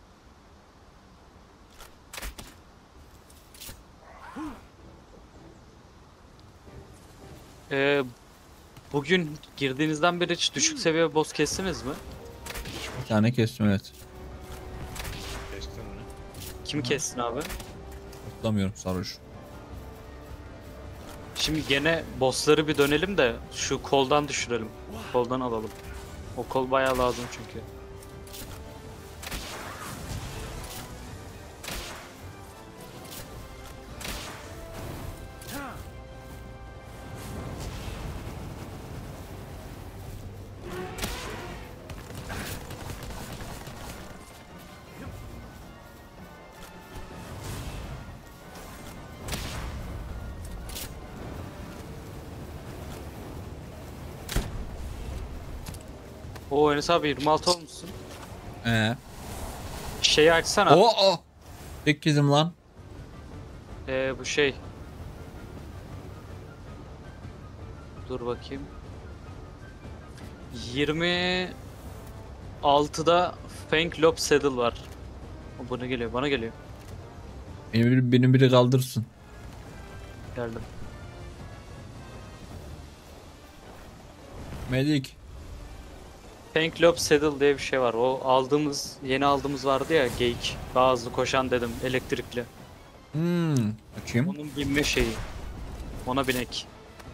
Bugün girdiğinizden beri hiç düşük seviye boss kestiniz mi? Bir tane kestim evet. Kestin mi? Kim kestin abi? Tutamıyorum sarhoş. Şimdi gene bossları bir dönelim de şu koldan düşürelim. Koldan alalım. O kol bayağı lazım çünkü. O Enes abi 26 olmuşsun. Şeyi açsana. O. Tek kesim lan. Bu şey. Dur bakayım. 26'da Fang Lob Saddle var. O bana geliyor, bana geliyor. Benim biri kaldırsın. Geldim. Medik. Fang Lob Saddle diye bir şey var. O aldığımız, yeni aldığımız vardı ya, geyik. Daha hızlı koşan dedim, elektrikli. Açayım. Onun binme şeyi. Ona binek.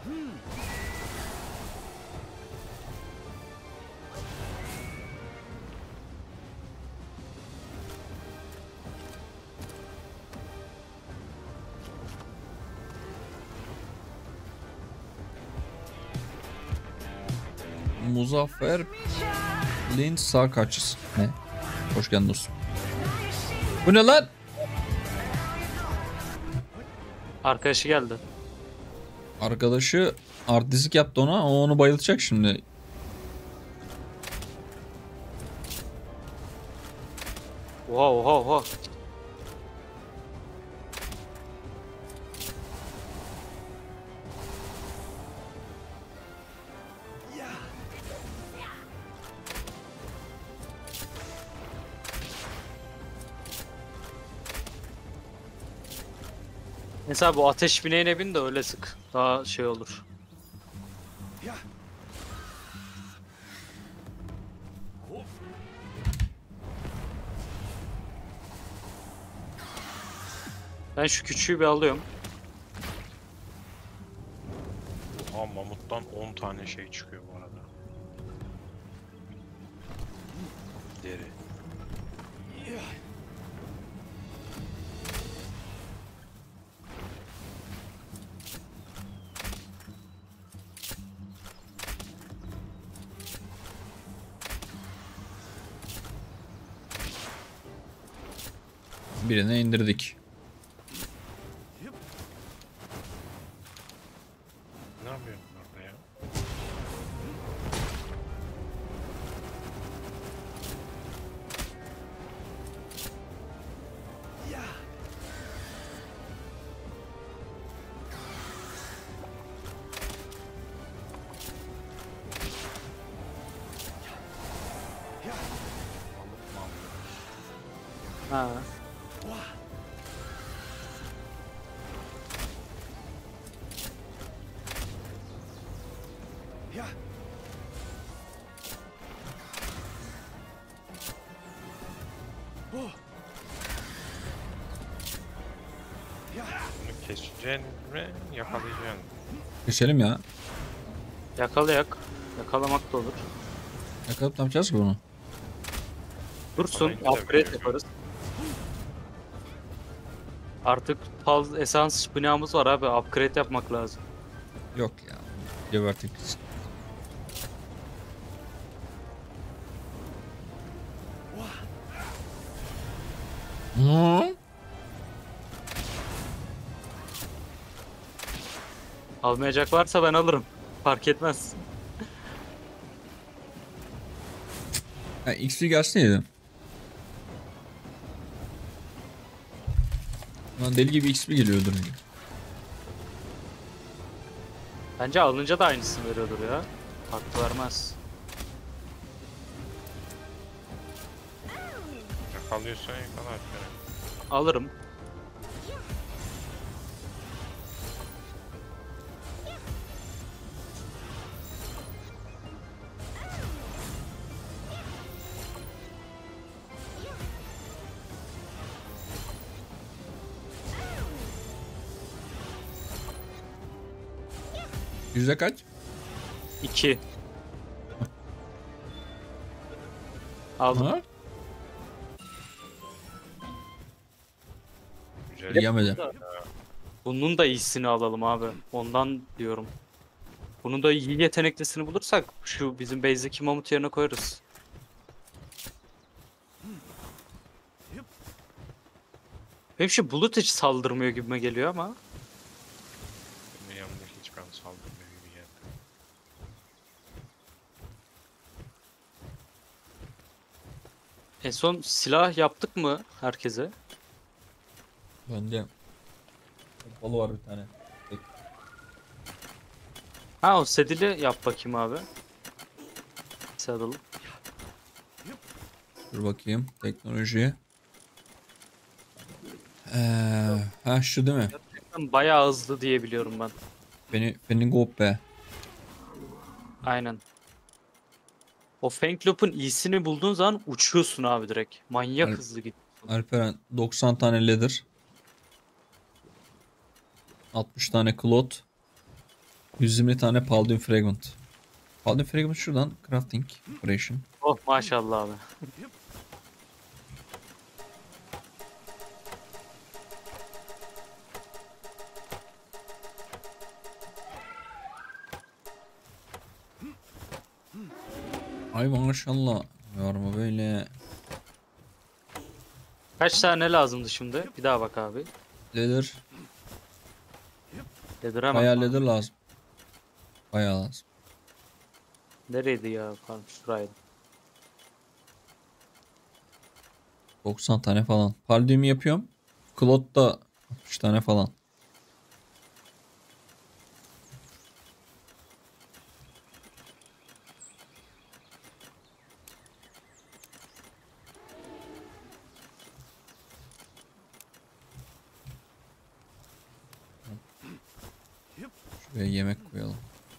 Muzaffer Lin sağ kaçız. Ne? Hoş geldin dostum. Bu ne lan? Arkadaşı geldi. Arkadaşı artistlik yaptı ona. O onu bayıltacak şimdi. Oha oha oha. Mesela bu ateş bineğine bin de öyle sık. Daha şey olur. Ben şu küçüğü bir alıyorum. Aa, mamuttan 10 tane şey çıkıyor bu arada. Deri. Birine indirdik. Ne yapıyorsun orada ya? Ha. Bunu keseceksin mi? Yakalayacaksın. Geçelim ya. Yakalayak. Yakalamak da olur. Yakalıp ne yapacağız ki bunu? Dursun, Aynen öyle. upgrade yaparız. Artık fazla esans binamız var abi. Upgrade yapmak lazım. Yok ya. Gebertik. Hı? Almayacak varsa ben alırım. Fark etmez. Ya XP gelseydi. Lan deli gibi XP geliyordur. Bence alınca da aynısını veriyordur ya. Farklı vermez. Yakalıyorsan yakala Alperen. Alırım. Yüzde kaç? 2. Aldım. Ha? Güzel. Yemedi. Bunun da iyisini alalım abi. Ondan diyorum. Bunun da iyi yeteneklisini bulursak şu bizim base'deki mamut yerine koyarız. Benim şu bulut hiç saldırmıyor gibime geliyor ama. Benim yanımdaki hiç kan saldırmıyor gibi geldi. En son silah yaptık mı herkese? Bende. Balı var bir tane. Ha o sedili yap bakayım abi. Saddle. Dur bakayım. Teknoloji. Ha şu değil mi? Bayağı hızlı diye biliyorum ben. Beni gop be. Aynen. O Fang Loop'un iyisini bulduğun zaman uçuyorsun abi direkt. Manyak Evet. hızlı git. Alperen 90 tane leather. 60 tane cloth. 120 tane Paladin Fragment. Paladin Fragment şuradan crafting operation. Oh maşallah abi. Ay maşallah. Var mı böyle? Kaç tane lazımdı şimdi? Bir daha bak abi. Leather. Nedir hemen. Bayağı leather lazım. Bayağı lazım. Nereydi ya? Pardon şuraydı. 90 tane falan. Palladium yapıyorum. Cloth da 60 tane falan. Şuraya yemek koyalım.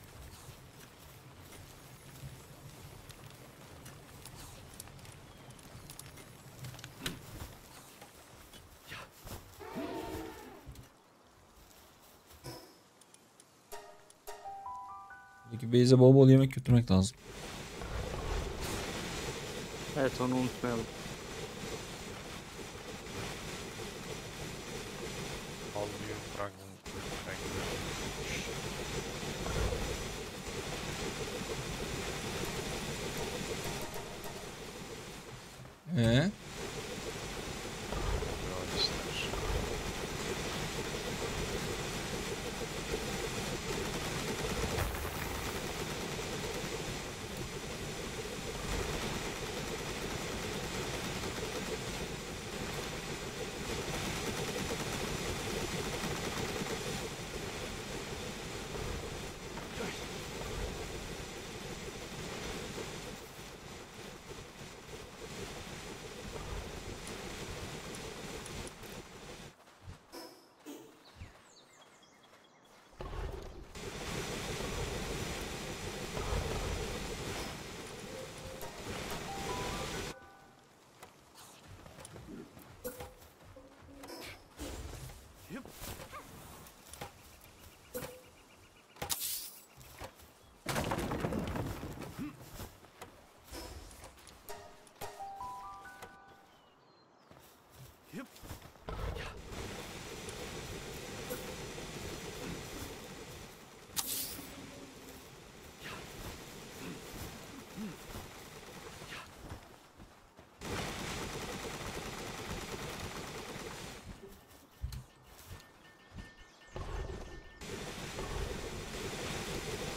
Peki base'e bol bol yemek götürmek lazım. Evet onu unutmayalım. Alıyor fragment. Ee? Realistler.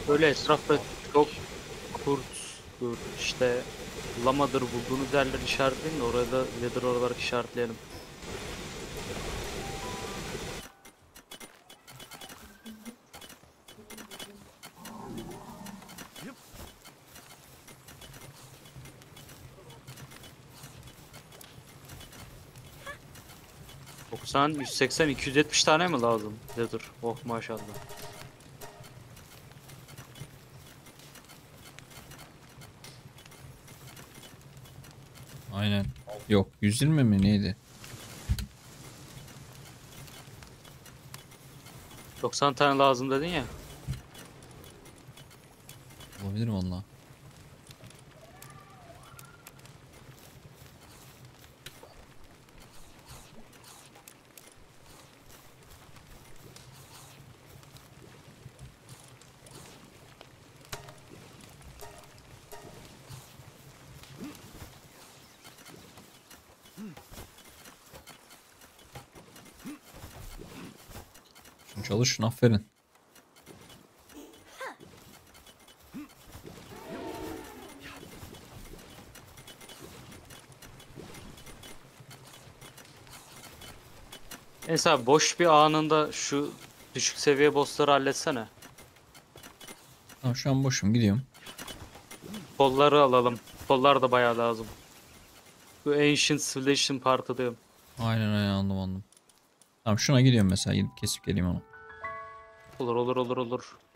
Böyle etrafta çok kurttur, işte lamadır bulduğunuz yerleri işaretleyin de oraya da leather olarak işaretleyelim. Sen 180 270 tane mi lazım? Leather. Oh maşallah. Aynen. Yok 120 mi neydi? 90 tane lazım dedin ya. Olabilir valla. Şunu çalışın aferin. Mesela boş bir anında şu düşük seviye bossları halletsene. Tamam şu an boşum gidiyorum. Kolları alalım. Kollar da bayağı lazım. Bu Ancient Civilization part'ı diyorum. Aynen anladım. Tamam şuna gidiyorum mesela gidip kesip geleyim onu. Olur.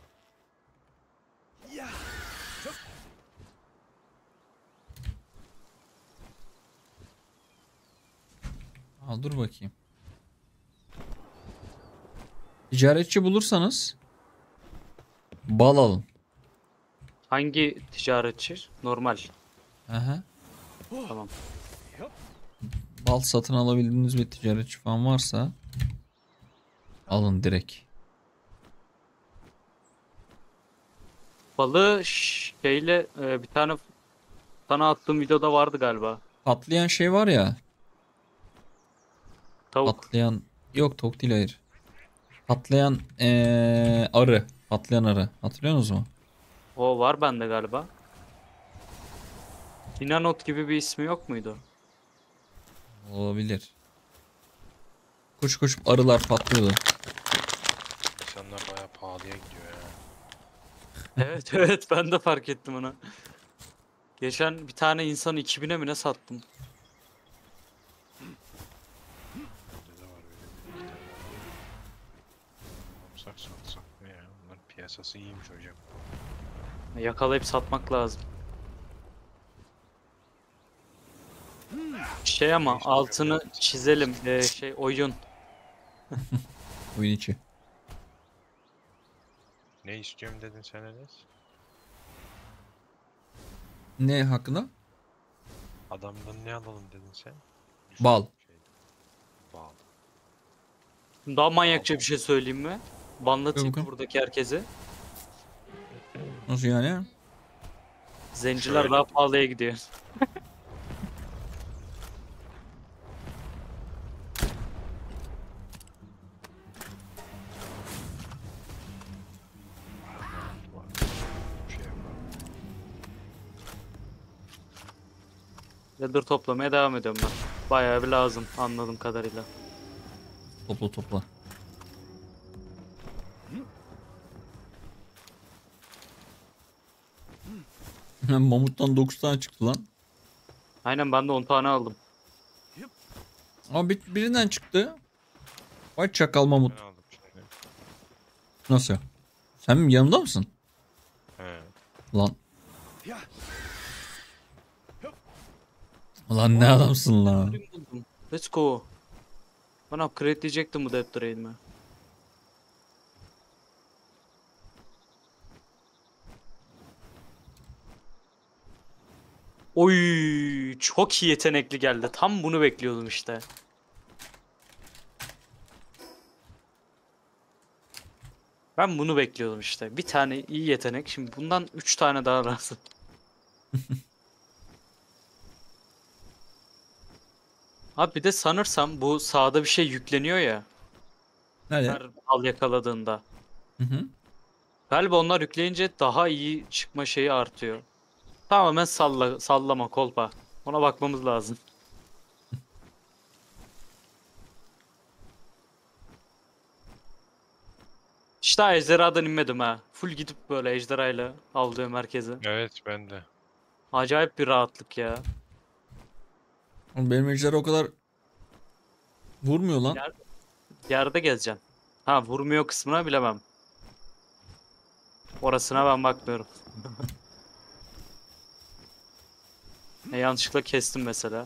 Aa, dur bakayım. Ticaretçi bulursanız bal alın. Hangi ticaretçi? Normal. Aha. Tamam. Bal satın alabildiğiniz bir ticaretçi falan varsa alın direkt. Balığı şeyle bir tane sana attığım videoda vardı galiba. Patlayan şey var ya. Tavuk. Patlayan yok tavuk değil hayır. Patlayan arı. Patlayan arı. Hatırlıyorsunuz mu? O var bende galiba. Dinanot gibi bir ismi yok muydu? Olabilir. Kuş arılar patlıyordu. İnsanlar bayağı pahalıya gidiyor ya. Evet ben de fark ettim onu. Geçen bir tane insanı 2000'e mi ne sattım? Bende de var öyle bir iki tane. Yapsak satsak ne ya? Bunların piyasası iyiymiş hocam. Yakalayıp satmak lazım. Şey ama Neyse, altını yapalım. çizelim. Oyun. Oyun içi. Ne istiyorum dedin sen Enes? Ne hakkında? Adamdan ne alalım dedin sen? Bal. Şey, bal. Daha manyakça bir şey söyleyeyim mi? Banlatayım Bakalım. buradaki herkese. Nasıl yani? Zenciler Şöyle. daha pahalıya gidiyor. Şey yapalım. Leather toplamaya devam ediyorum ben. Bayağı bir lazım anladığım kadarıyla. Topla. Mamuttan 9 tane çıktı lan. Aynen ben de 10 tane aldım. Ama birinden çıktı. Vay çakal mamut. Ben aldım şimdi. Nasıl? Sen yanımda mısın? He. Lan. Lan ne adamsın lan. Buldum. Let's go. Ben upgrade diyecektim bu depth trade'ime. Oy, çok iyi yetenekli geldi. Tam bunu bekliyordum işte. Ben bunu bekliyordum işte. Bir tane iyi yetenek. Şimdi bundan 3 tane daha lazım. Abi bir de sanırsam bu sağda bir şey yükleniyor ya. Nerede? Her bal yakaladığında. Hı hı. Galiba onlar yükleyince daha iyi çıkma şeyi artıyor. Tamamen sallama kolpa. Ona bakmamız lazım. Hiç daha ejderhadan inmedim ha. Full gidip böyle ejderhayla avlıyorum herkese. Evet ben de. Acayip bir rahatlık ya. Oğlum benim ejder o kadar vurmuyor lan. Yerde gezeceksin. Ha, vurmuyor kısmına bilemem. Orasına ben bakmıyorum. Yanlışlıkla kestim mesela.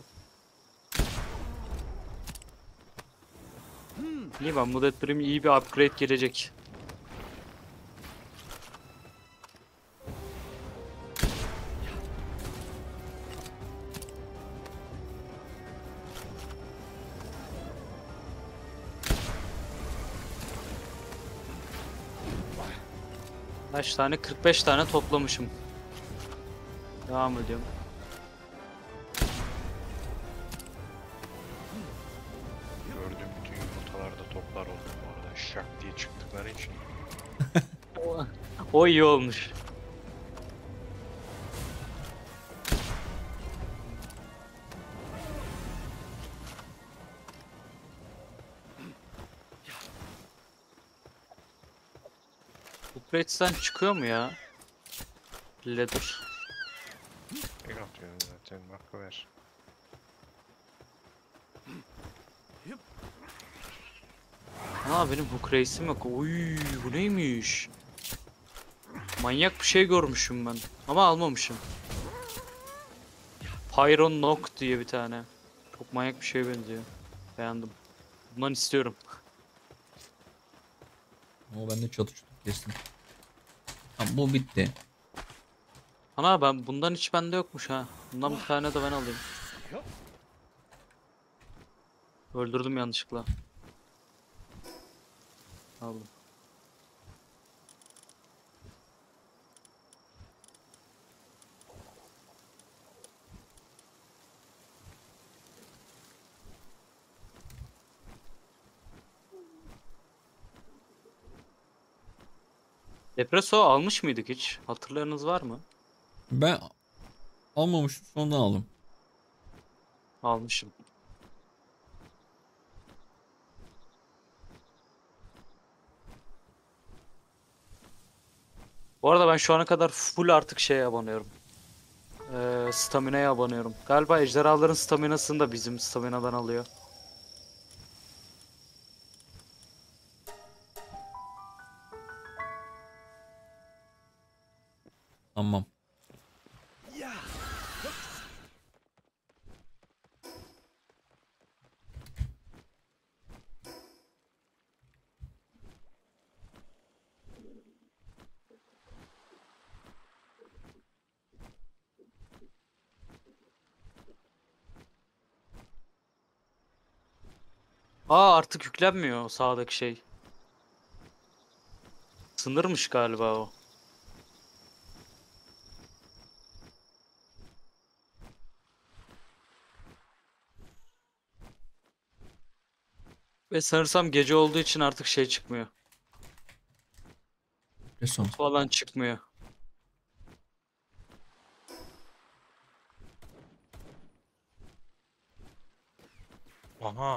İyi, ben Mudet Dream iyi bir upgrade gelecek. Kaç tane? 45 tane toplamışım. Devam ediyorum. Gördüğüm bütün yumurtalarda toplar oldu bu arada. Şak diye çıktıkları için. O iyi olmuş. Upgrade'den çıkıyor mu ya? Leather. Tek atıyorum zaten. Bak ver. Ha, benim hook reis'im yok. Oy, bu neymiş? Manyak bir şey görmüşüm ben. Ama almamışım. Pyron Knock diye bir tane. Çok manyak bir şeye benziyor. Beğendim. Bundan istiyorum. O ben de çatı çatı kestim. Tamam bu bitti. Ana, ben bundan hiç bende yokmuş ha. Bundan bir tane de ben alayım. Öldürdüm yanlışlıkla. Aldım. Depresso almış mıydık hiç? Hatırlayanız var mı? Ben almamıştım, sonradan aldım. Almışım. Bu arada ben şu ana kadar full artık şeye abanıyorum. Stamina'ya abanıyorum. Galiba ejderhaların staminasını da bizim staminadan alıyor. Tamam. Aa, artık yüklenmiyor o sağdaki şey. Sınırmış galiba o. Ve sanırsam gece olduğu için artık şey çıkmıyor. Reson. Falan çıkmıyor. Aha.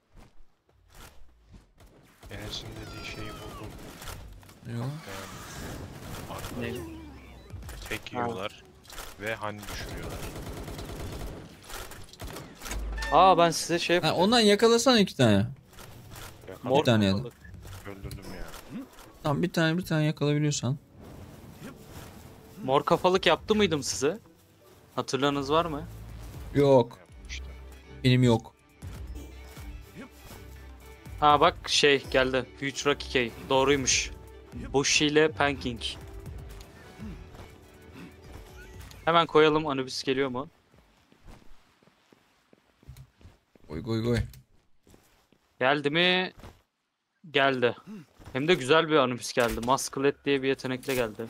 Enes'in dediği şeyi buldum. Yok. Ne? Tek yiyorlar ve hani düşürüyorlar. Aa, ben size şey Ha, ondan yakalasana 2 tane. mor bir tane ya da. kafalı. Öldürdüm ya. Tamam bir tane yakalayabiliyorsan. Mor kafalık yaptı mıydım size? Hatırlarınız var mı? Yok. Yapmıştım. Benim yok. Ha bak, şey geldi. Future Rocky K. Doğruymuş. Bushi ile Panking. Hemen koyalım. Anubis geliyor mu? Goy. Geldi mi? Geldi. Hem de güzel bir Anubis geldi. Musclet diye bir yetenekle geldi.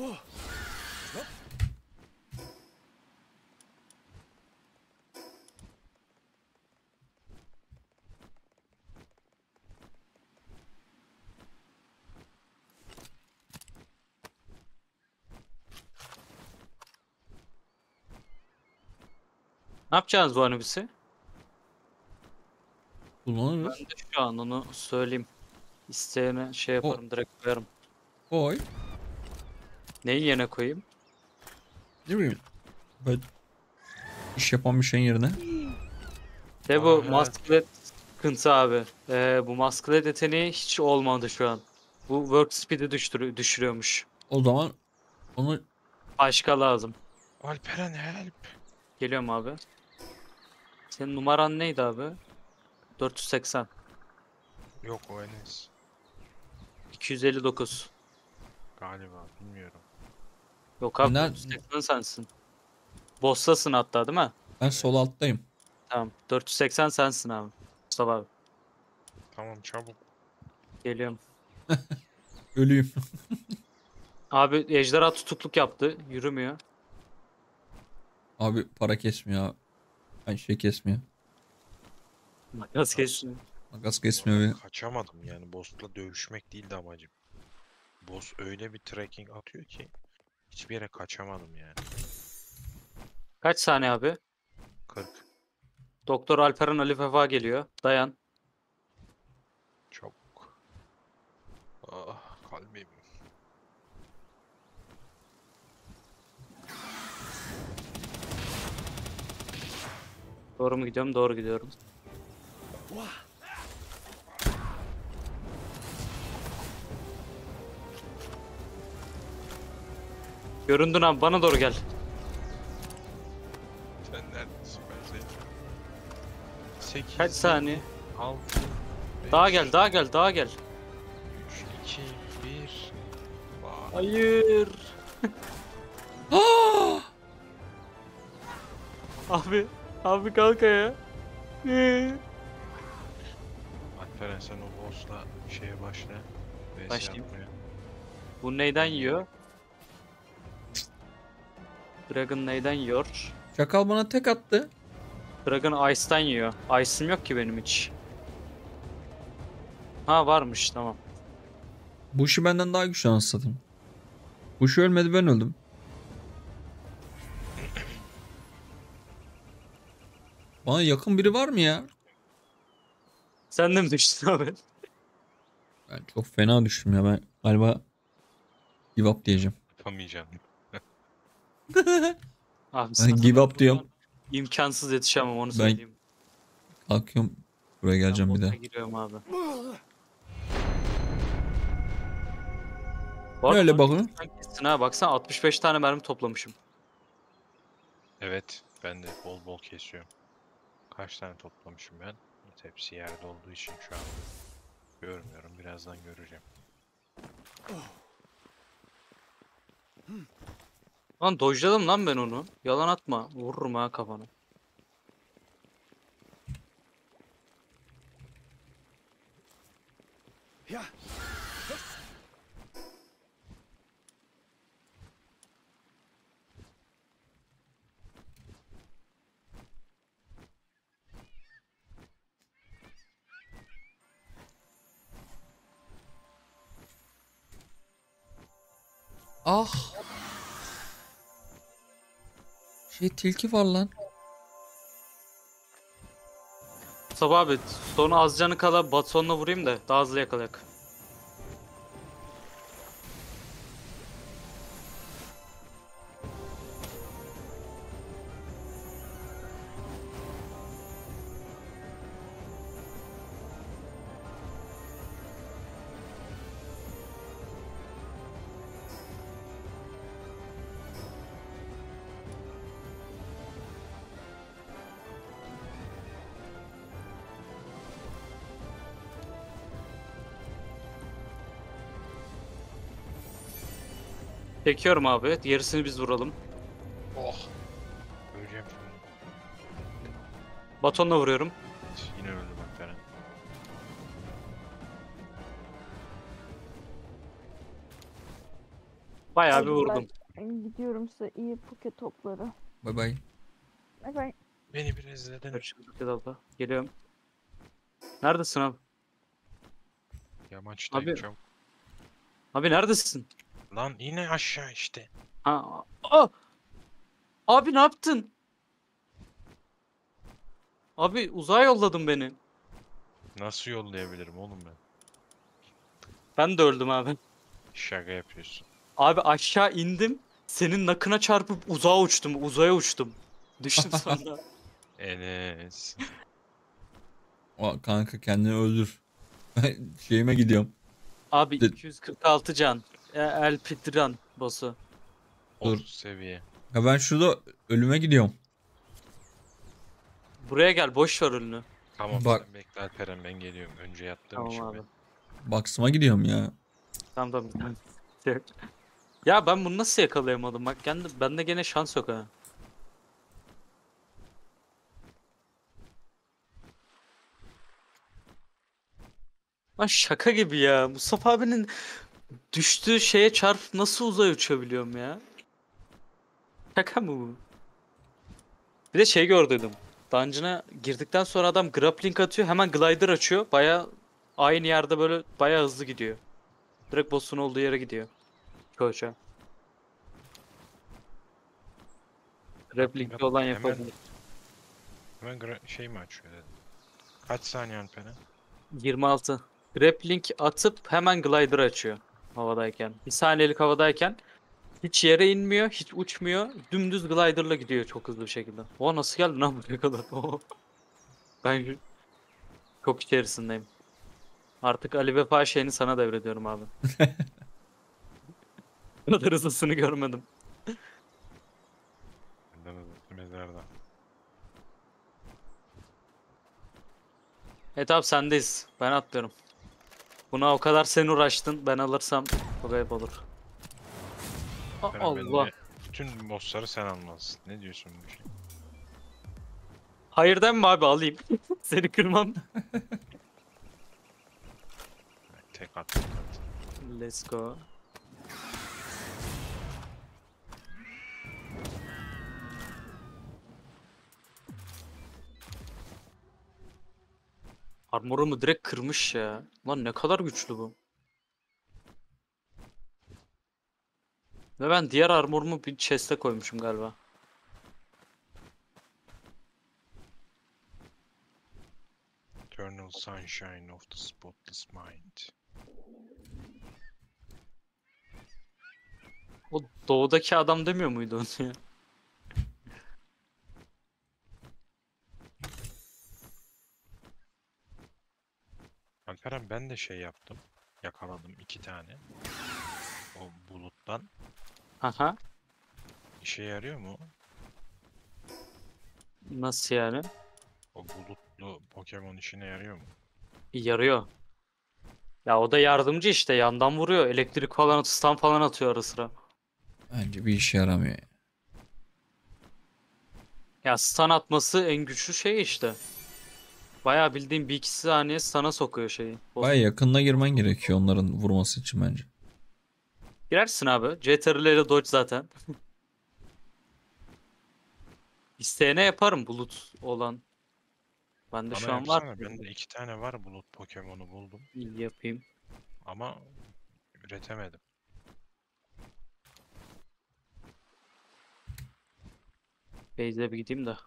Ne yapacağız bu Anubis'i? Kullanırız. Ben de şu an onu söyleyeyim. İsteyene şey yaparım, direkt koyarım. Koy. Neyi yerine koyayım? Ne bileyim. Ben iş yapan bir şeyin yerine. De bu Aa, evet. Musclet sıkıntı abi. Bu Musclet yeteneği hiç olmadı şu an. Bu work speed'i düşürüyormuş. O zaman onu Başka lazım. Alperen help. Geliyorum abi. Senin numaran neydi abi? 480. Yok o Enes. 259. Galiba bilmiyorum. Yok abi Nerede? 480 sensin. Boss'tasın hatta değil mi? ben sol alttayım. Tamam. 480 sensin abi. Mustafa abi. Tamam çabuk. Geliyorum. Ölüyüm. Abi ejderha tutukluk yaptı. Yürümüyor. Abi para kesmiyor abi. Ay şey kesmiyor. Makas kessin. Makas kesmiyor beni. Kaçamadım yani boss'la dövüşmek değildi amacım. Boss öyle bir tracking atıyor ki hiçbir yere kaçamadım yani. Kaç saniye abi? 40. Doktor Alperen Ali Vefa geliyor. Dayan. Çabuk. Ah kalbim. Doğru mu gidiyorum? Doğru gidiyorum. Göründün abi, bana doğru gel. Sen neredesin ben seni? 8. Kaç saniye? 6. Daha gel, daha gel, daha gel. 3, 2, 1. Hayır. Abi kalk ya. Alperen sen o boss'la şeye başla. VS Başlayayım. yapmaya. Bu neyden yiyor? Dragon neyden yiyor? Çakal bana tek attı. Dragon Ice'den yiyor. Ice'ım yok ki benim hiç. Ha varmış, tamam. Bu işi benden daha güçlü anasını satayım. Bu işi ölmedi, ben öldüm. Bana yakın biri var mı ya? Sen de mi düştün abi? Ben çok fena düştüm ya, ben galiba give up diyeceğim. Yapamayacağım. Abi Ben give up diyorum. İmkansız yetişemem, onu söyleyeyim. Kalkıyorum. Buraya geleceğim bir Ben daha. bota giriyorum abi. Ne öyle bakın? Gitsin ha, baksana 65 tane mermi toplamışım. Evet ben de bol bol kesiyorum. Kaç tane toplamışım ben? Hepsi yerde olduğu için şu an görmüyorum. Birazdan göreceğim. Lan dojladım lan ben onu. Yalan atma. Vururum ha kafana. Ah. Tilki var lan. Mustafa abi sonra az canı kala Batson'la vurayım da daha hızlı yakalayak. Çekiyorum abi. Gerisini biz vuralım. Oh! Öleceğim şimdi. Batonla vuruyorum. Yine öldüm Alperen. Bayağı bir Hadi vurdum. Ben gidiyorum size iyi poke topları. Bay bay. Bay bay. Beni bir izledin. Görüşürüz abla. Geliyorum. Neredesin abi? Yamaçtayım Abi- çok. Abi neredesin? Lan yine aşağı işte. Ha. Aa! Abi ne yaptın? Abi uzağa yolladın beni. Nasıl yollayabilirim oğlum ben? Ben de öldüm abi. Şaka yapıyorsun. Abi aşağı indim. Senin nakına çarpıp uzağa uçtum. Uzaya uçtum. Düştüm sonra. Enes. Kanka kendini öldür. Şeyime gidiyorum. Abi De- 246 can. El Pidran boss'u. Dur. 30 seviye. Ya ben şurada ölüme gidiyorum. Buraya gel boş ver önünü. Tamam Bak. sen bekle Alperen, ben geliyorum. Önce yattığım Tamam için abi. ben. Baksıma gidiyorum ya. Tamam. Yok. Ya ben bunu nasıl yakalayamadım? Bak bende gene şans yok ha. Lan şaka gibi ya. Mustafa abinin düştüğü şeye çarp nasıl uzay uçabiliyorum ya? Şaka mı bu? Bir de şey gördüm. Dungeon'a girdikten sonra adam grappling atıyor. Hemen glider açıyor. Baya aynı yerde böyle baya hızlı gidiyor. Direkt boss'un olduğu yere gidiyor. Koça. Grappling'de olan Hemen- yapabilir. Hemen şey mi açıyor dedim. Kaç saniye Alperen? 26. Grappling atıp hemen glider açıyor havadayken. Bir saniyelik havadayken hiç yere inmiyor, hiç uçmuyor. Dümdüz glider'la gidiyor çok hızlı bir şekilde. O nasıl geldi lan buraya kadar? Ben çok içerisindeyim. Artık Ali Vefa şeyini sana devrediyorum abi. Bu kadar hızlısını görmedim. Benden hızlı mezarda. Evet abi sendeyiz. Ben atlıyorum. Buna o kadar sen uğraştın. Ben alırsam çok ayıp olur. Alperen, Allah. bence bütün bossları sen almalısın. Ne diyorsun bu şey? Hayır deme abi alayım. Seni kırmam. Tek at, tek at. Let's go. Armorumu direkt kırmış ya. Lan ne kadar güçlü bu. Ve ben diğer armorumu bir chest'e koymuşum galiba. Eternal sunshine of the spotless mind. O doğudaki adam demiyor muydu onu ya? Alperen, ben de şey yaptım. Yakaladım 2 tane. O buluttan. Aha. İşe yarıyor mu? Nasıl yani? O bulutlu Pokemon işine yarıyor mu? Yarıyor. Ya o da yardımcı işte yandan vuruyor. Elektrik falan stun falan atıyor ara sıra. Bence bir işe yaramıyor. Ya stun atması en güçlü şey işte. Bayağı bildiğin bir iki saniye stun'a sokuyor şeyi. Baya yakınına girmen gerekiyor onların vurması için bence. Girersin abi. CTRL ile dodge zaten. İsteyene yaparım bulut olan. Bende Bana şu an var. yapsana. Bende 2 tane var, bulut Pokemon'u buldum. İyi yapayım. Ama üretemedim. Base'e bir gideyim de.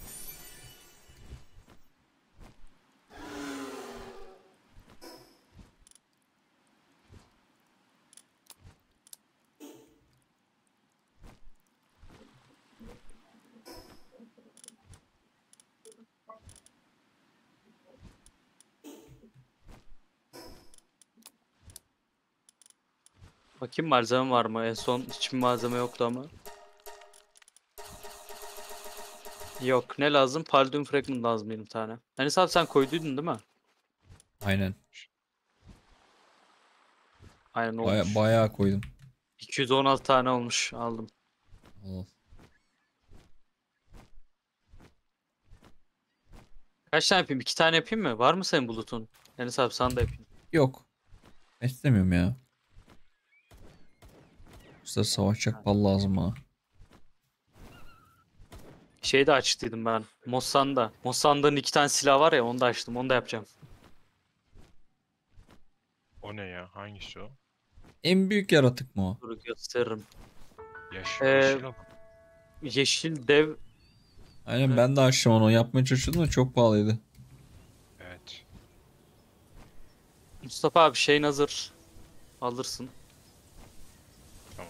Bakayım malzeme var mı? En son hiçbir malzeme yoktu ama. Yok. Ne lazım? Palladium Fragment lazım bir tane. Enes abi sen koyduydun değil mi? Aynen. Aynen olmuş. Bayağı koydum. 216 tane olmuş. Aldım. Al. Kaç tane yapayım? 2 tane yapayım mı? Var mı senin bulutun? Enes abi sana da yapayım. Yok. İstemiyorum ya. Size savaşacak pal lazım ha. Şeyi de açtıydım ben. Mossanda. Mossanda'nın 2 tane silah var ya, onu da açtım. Onu da yapacağım. O ne ya? Hangisi o? En büyük yaratık mı o? Dur gösteririm. Yaş, Ee, yeşil olan. Yeşil dev. Aynen Evet. ben de açtım onu. Yapmaya çalışıyordum da çok pahalıydı. Evet. Mustafa abi şeyin hazır. Alırsın. Tamam.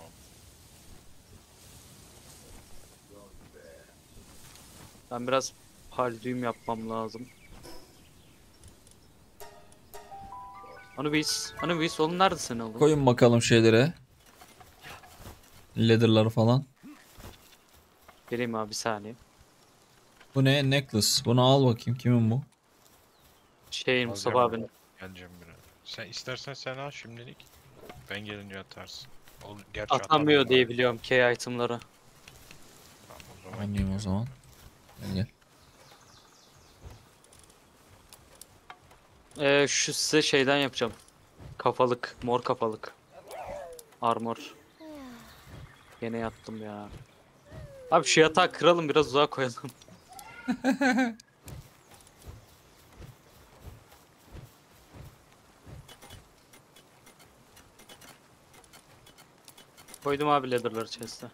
Ben biraz paldium yapmam lazım. Anubis. Anubis oğlum nerede sen oğlum? Koyun bakalım şeylere. Leather'ları falan. Vereyim abi bir saniye. Bu ne? Necklace. Bunu al bakayım. Kimin bu? Şeyin Mustafa Alacağım abinin. Geleceğim biraz. Sen istersen sen al şimdilik. Ben gelince atarsın. O, gerçi Atamıyor atamıyorum. diye biliyorum K itemları. Tamam, o zaman Oynayayım o zaman. Gel gel. Şu size şeyden yapacağım. Kafalık. Mor kafalık. Armor. Gene yattım ya. Abi şu yatağı kıralım, biraz uzağa koyalım. Koydum abi leather'ları chest'e.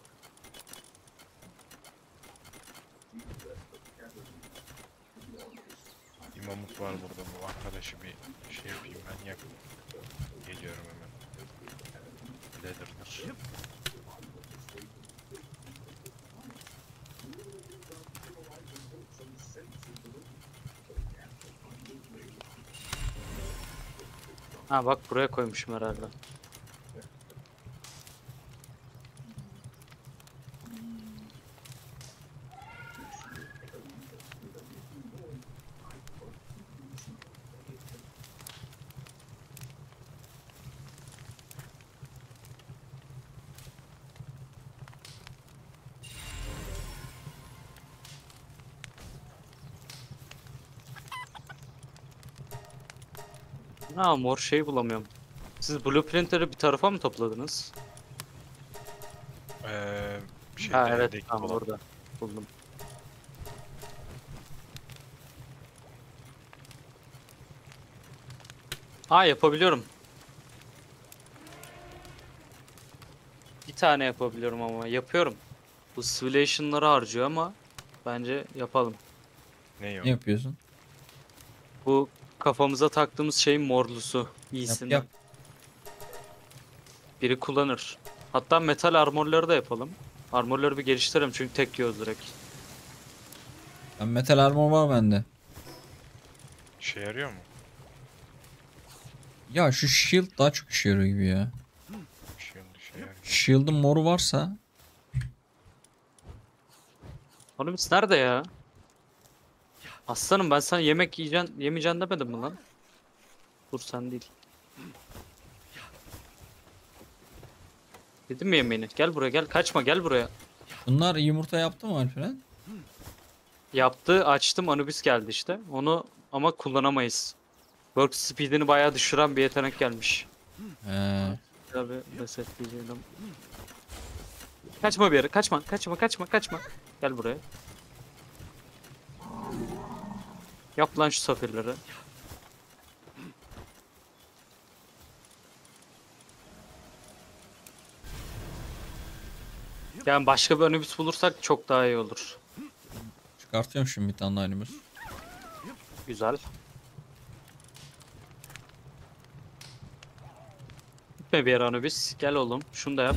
bir mamut var burada. Bu arkadaşı bir şey yapayım ben yak. Geliyorum hemen. Leather'dır. Ha bak, buraya koymuşum herhalde. Ha, mor şey bulamıyorum. Siz blueprintleri bir tarafa mı topladınız? Şeyde Ha evet, evdeki tamam, dolap. burada. Buldum. Ha, yapabiliyorum. Bir tane yapabiliyorum ama yapıyorum. Bu simulation'ları harcıyor ama bence yapalım. Ne o? Ne yapıyorsun? Bu kafamıza taktığımız şeyin morlusu. Yap İyisinden. yap. Biri kullanır. Hatta metal armorları da yapalım. Armorları bir geliştirelim çünkü tek yiyoruz direkt. Ben metal armor var bende. İşe yarıyor mu? Ya şu shield daha çok işe yarıyor gibi ya. Işe yarıyor. Shield'ın moru varsa Oğlum biz nerede ya? Aslanım, ben sana yemek yiyeceksin, yemeyeceksin demedim mi lan? Dur, sen değil. Dedim mi yemeğini? Gel buraya, gel. Kaçma, gel buraya. bunlar yumurta yaptı mı Alperen? Yaptı, açtım, Anubis geldi işte. Onu ama kullanamayız. Work speed'ini bayağı düşüren bir yetenek gelmiş. He. Tabi resetleyeceğim. Kaçma bir yere, kaçma, kaçma, kaçma, kaçma. Gel buraya. Yap lan şu safirleri. Yani başka bir Anubis bulursak çok daha iyi olur. Çıkartıyorum şimdi bir tane daha Animus. Güzel. Gitme bir yere Anubis. Gel oğlum. Şunu da yap.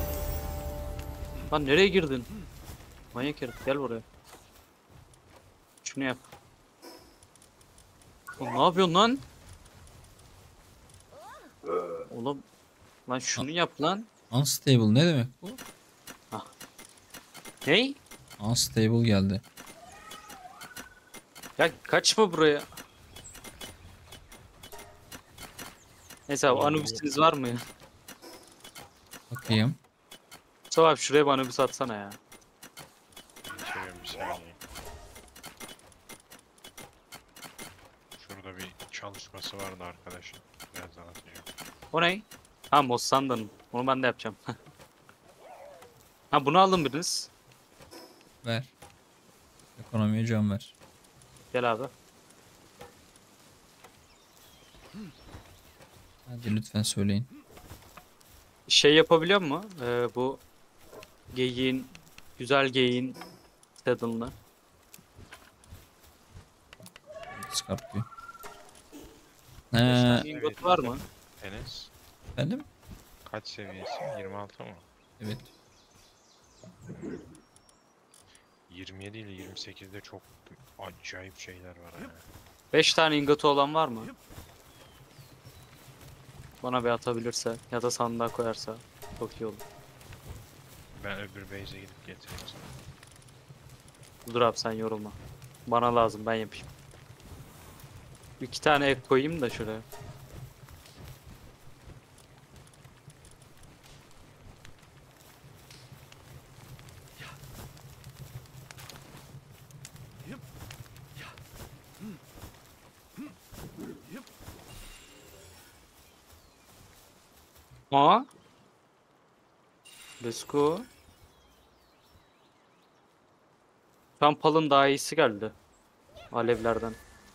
Lan nereye girdin? Manyak herif, gel buraya. Şunu yap. Oğlum ne yapıyorsun lan? Oğlum. Lan şunu yap lan. Unstable ne demek bu? Ney? Unstable geldi. Ya kaçma buraya. Neyse abi, Oğlum, Anubis'iniz var mı ya? Bakayım. Mustafa abi şuraya bir Anubis atsana ya. Geçiyorum bir saniye. Şurada bir çalışması vardı arkadaşım. Birazdan atacağım. O ne? Ha, Mossanda'nın. Onu ben de yapacağım. Ha bunu alın biriniz. Ver. Ekonomiye can ver. Gel abi. Hadi lütfen söyleyin. Şey yapabiliyor mu? Bu güzel geyiğin saddle'ını. Scorpio. Tane He, ingot var mı? Enes efendim? kaç seviyesi? 26 mı? Evet. 27 ile 28'de çok acayip şeyler var ha. 5 tane ingotu olan var mı? Bana bir atabilirse ya da sandığa koyarsa çok iyi olur. Ben öbür base'e gidip getireyim sana. Dur abi sen yorulma. Bana lazım ben yapayım. 2 tane ek koyayım da şuraya. Aa. Let's go. Şu an palın daha iyisi geldi. Alevlerden.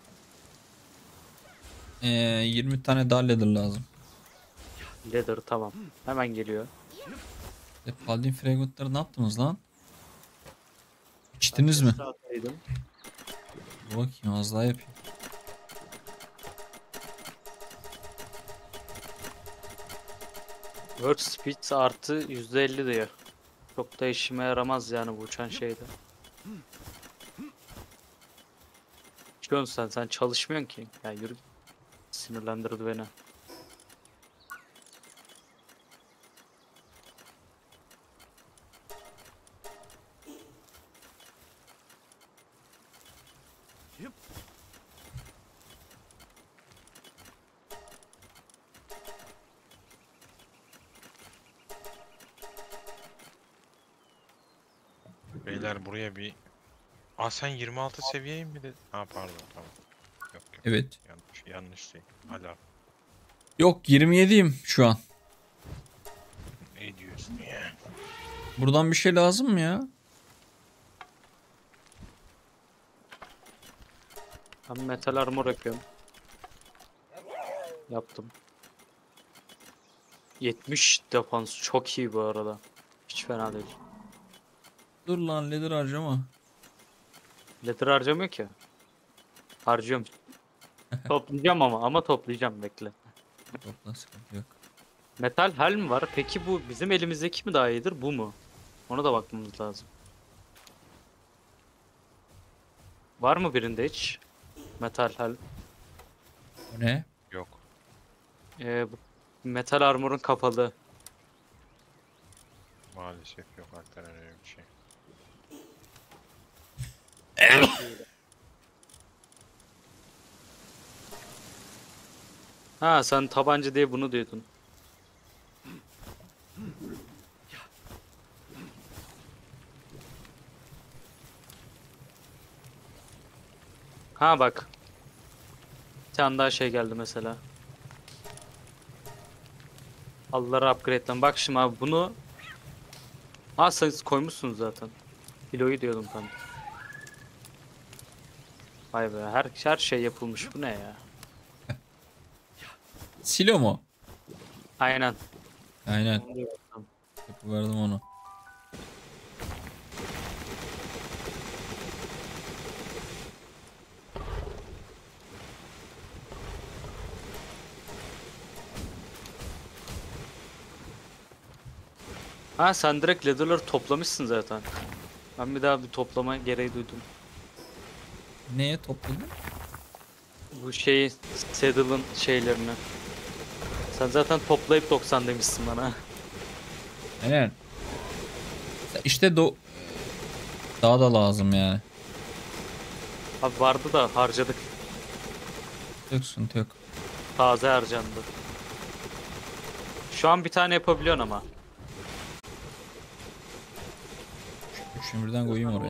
20 tane daha leather lazım. Leather tamam. Hemen geliyor. Paladin fragmentları ne yaptınız lan? İçtiniz mi? Ataydım. Dur bakayım az daha yapayım. World speed artı %50 diyor. Çok da işime yaramaz yani bu uçan şeyde. Çıkıyorsun sen çalışmıyorsun ki. Ya yürü. Sinirlendirdi beni. Beyler buraya bir... Aa sen 26 seviyeye mi dedin? Ha pardon tamam. Yok yok. Evet. Yanlış şey. Hala Yok 27'yim şu an. ne diyorsun ya? Buradan bir şey lazım mı ya? Ben metal armor yapıyorum. Yaptım. 70 defans çok iyi bu arada. Hiç fena değil. Dur lan leather harcama. Leather harcamıyor ki. Harcıyorum. Toplayacağım ama toplayacağım bekle. Topla sıkıntı yok. Metal helm var. Peki bu bizim elimizdeki mi daha iyidir bu mu? Ona da bakmamız lazım. Var mı birinde hiç? Metal helm. O ne? Yok. Bu metal armor'un kapalı. Maalesef yok Alperen öyle bir şey. Ha sen tabanca diye bunu diyordun. Ha bak. Bir tane daha şey geldi mesela. Allah'ları upgrade'den. Bak şimdi abi bunu... Ha siz koymuşsunuz zaten. Kiloyu diyordum tam. Vay be her şey yapılmış. Bu ne ya? Silo mu? Aynen. Aynen. Yapıverdim onu. Ha sen direkt leather'ları toplamışsın zaten. Ben bir daha bir toplama gereği duydum. Neye topladın? Bu şeyi saddle'ın şeylerini. Sen zaten toplayıp 90 demişsin bana. Aynen. İşte daha da lazım yani. Abi vardı da harcadık. Yok sıkıntı yok. Taze harcandı. Şu an bir tane yapabiliyorsun ama. Üçünü birden koyayım oraya.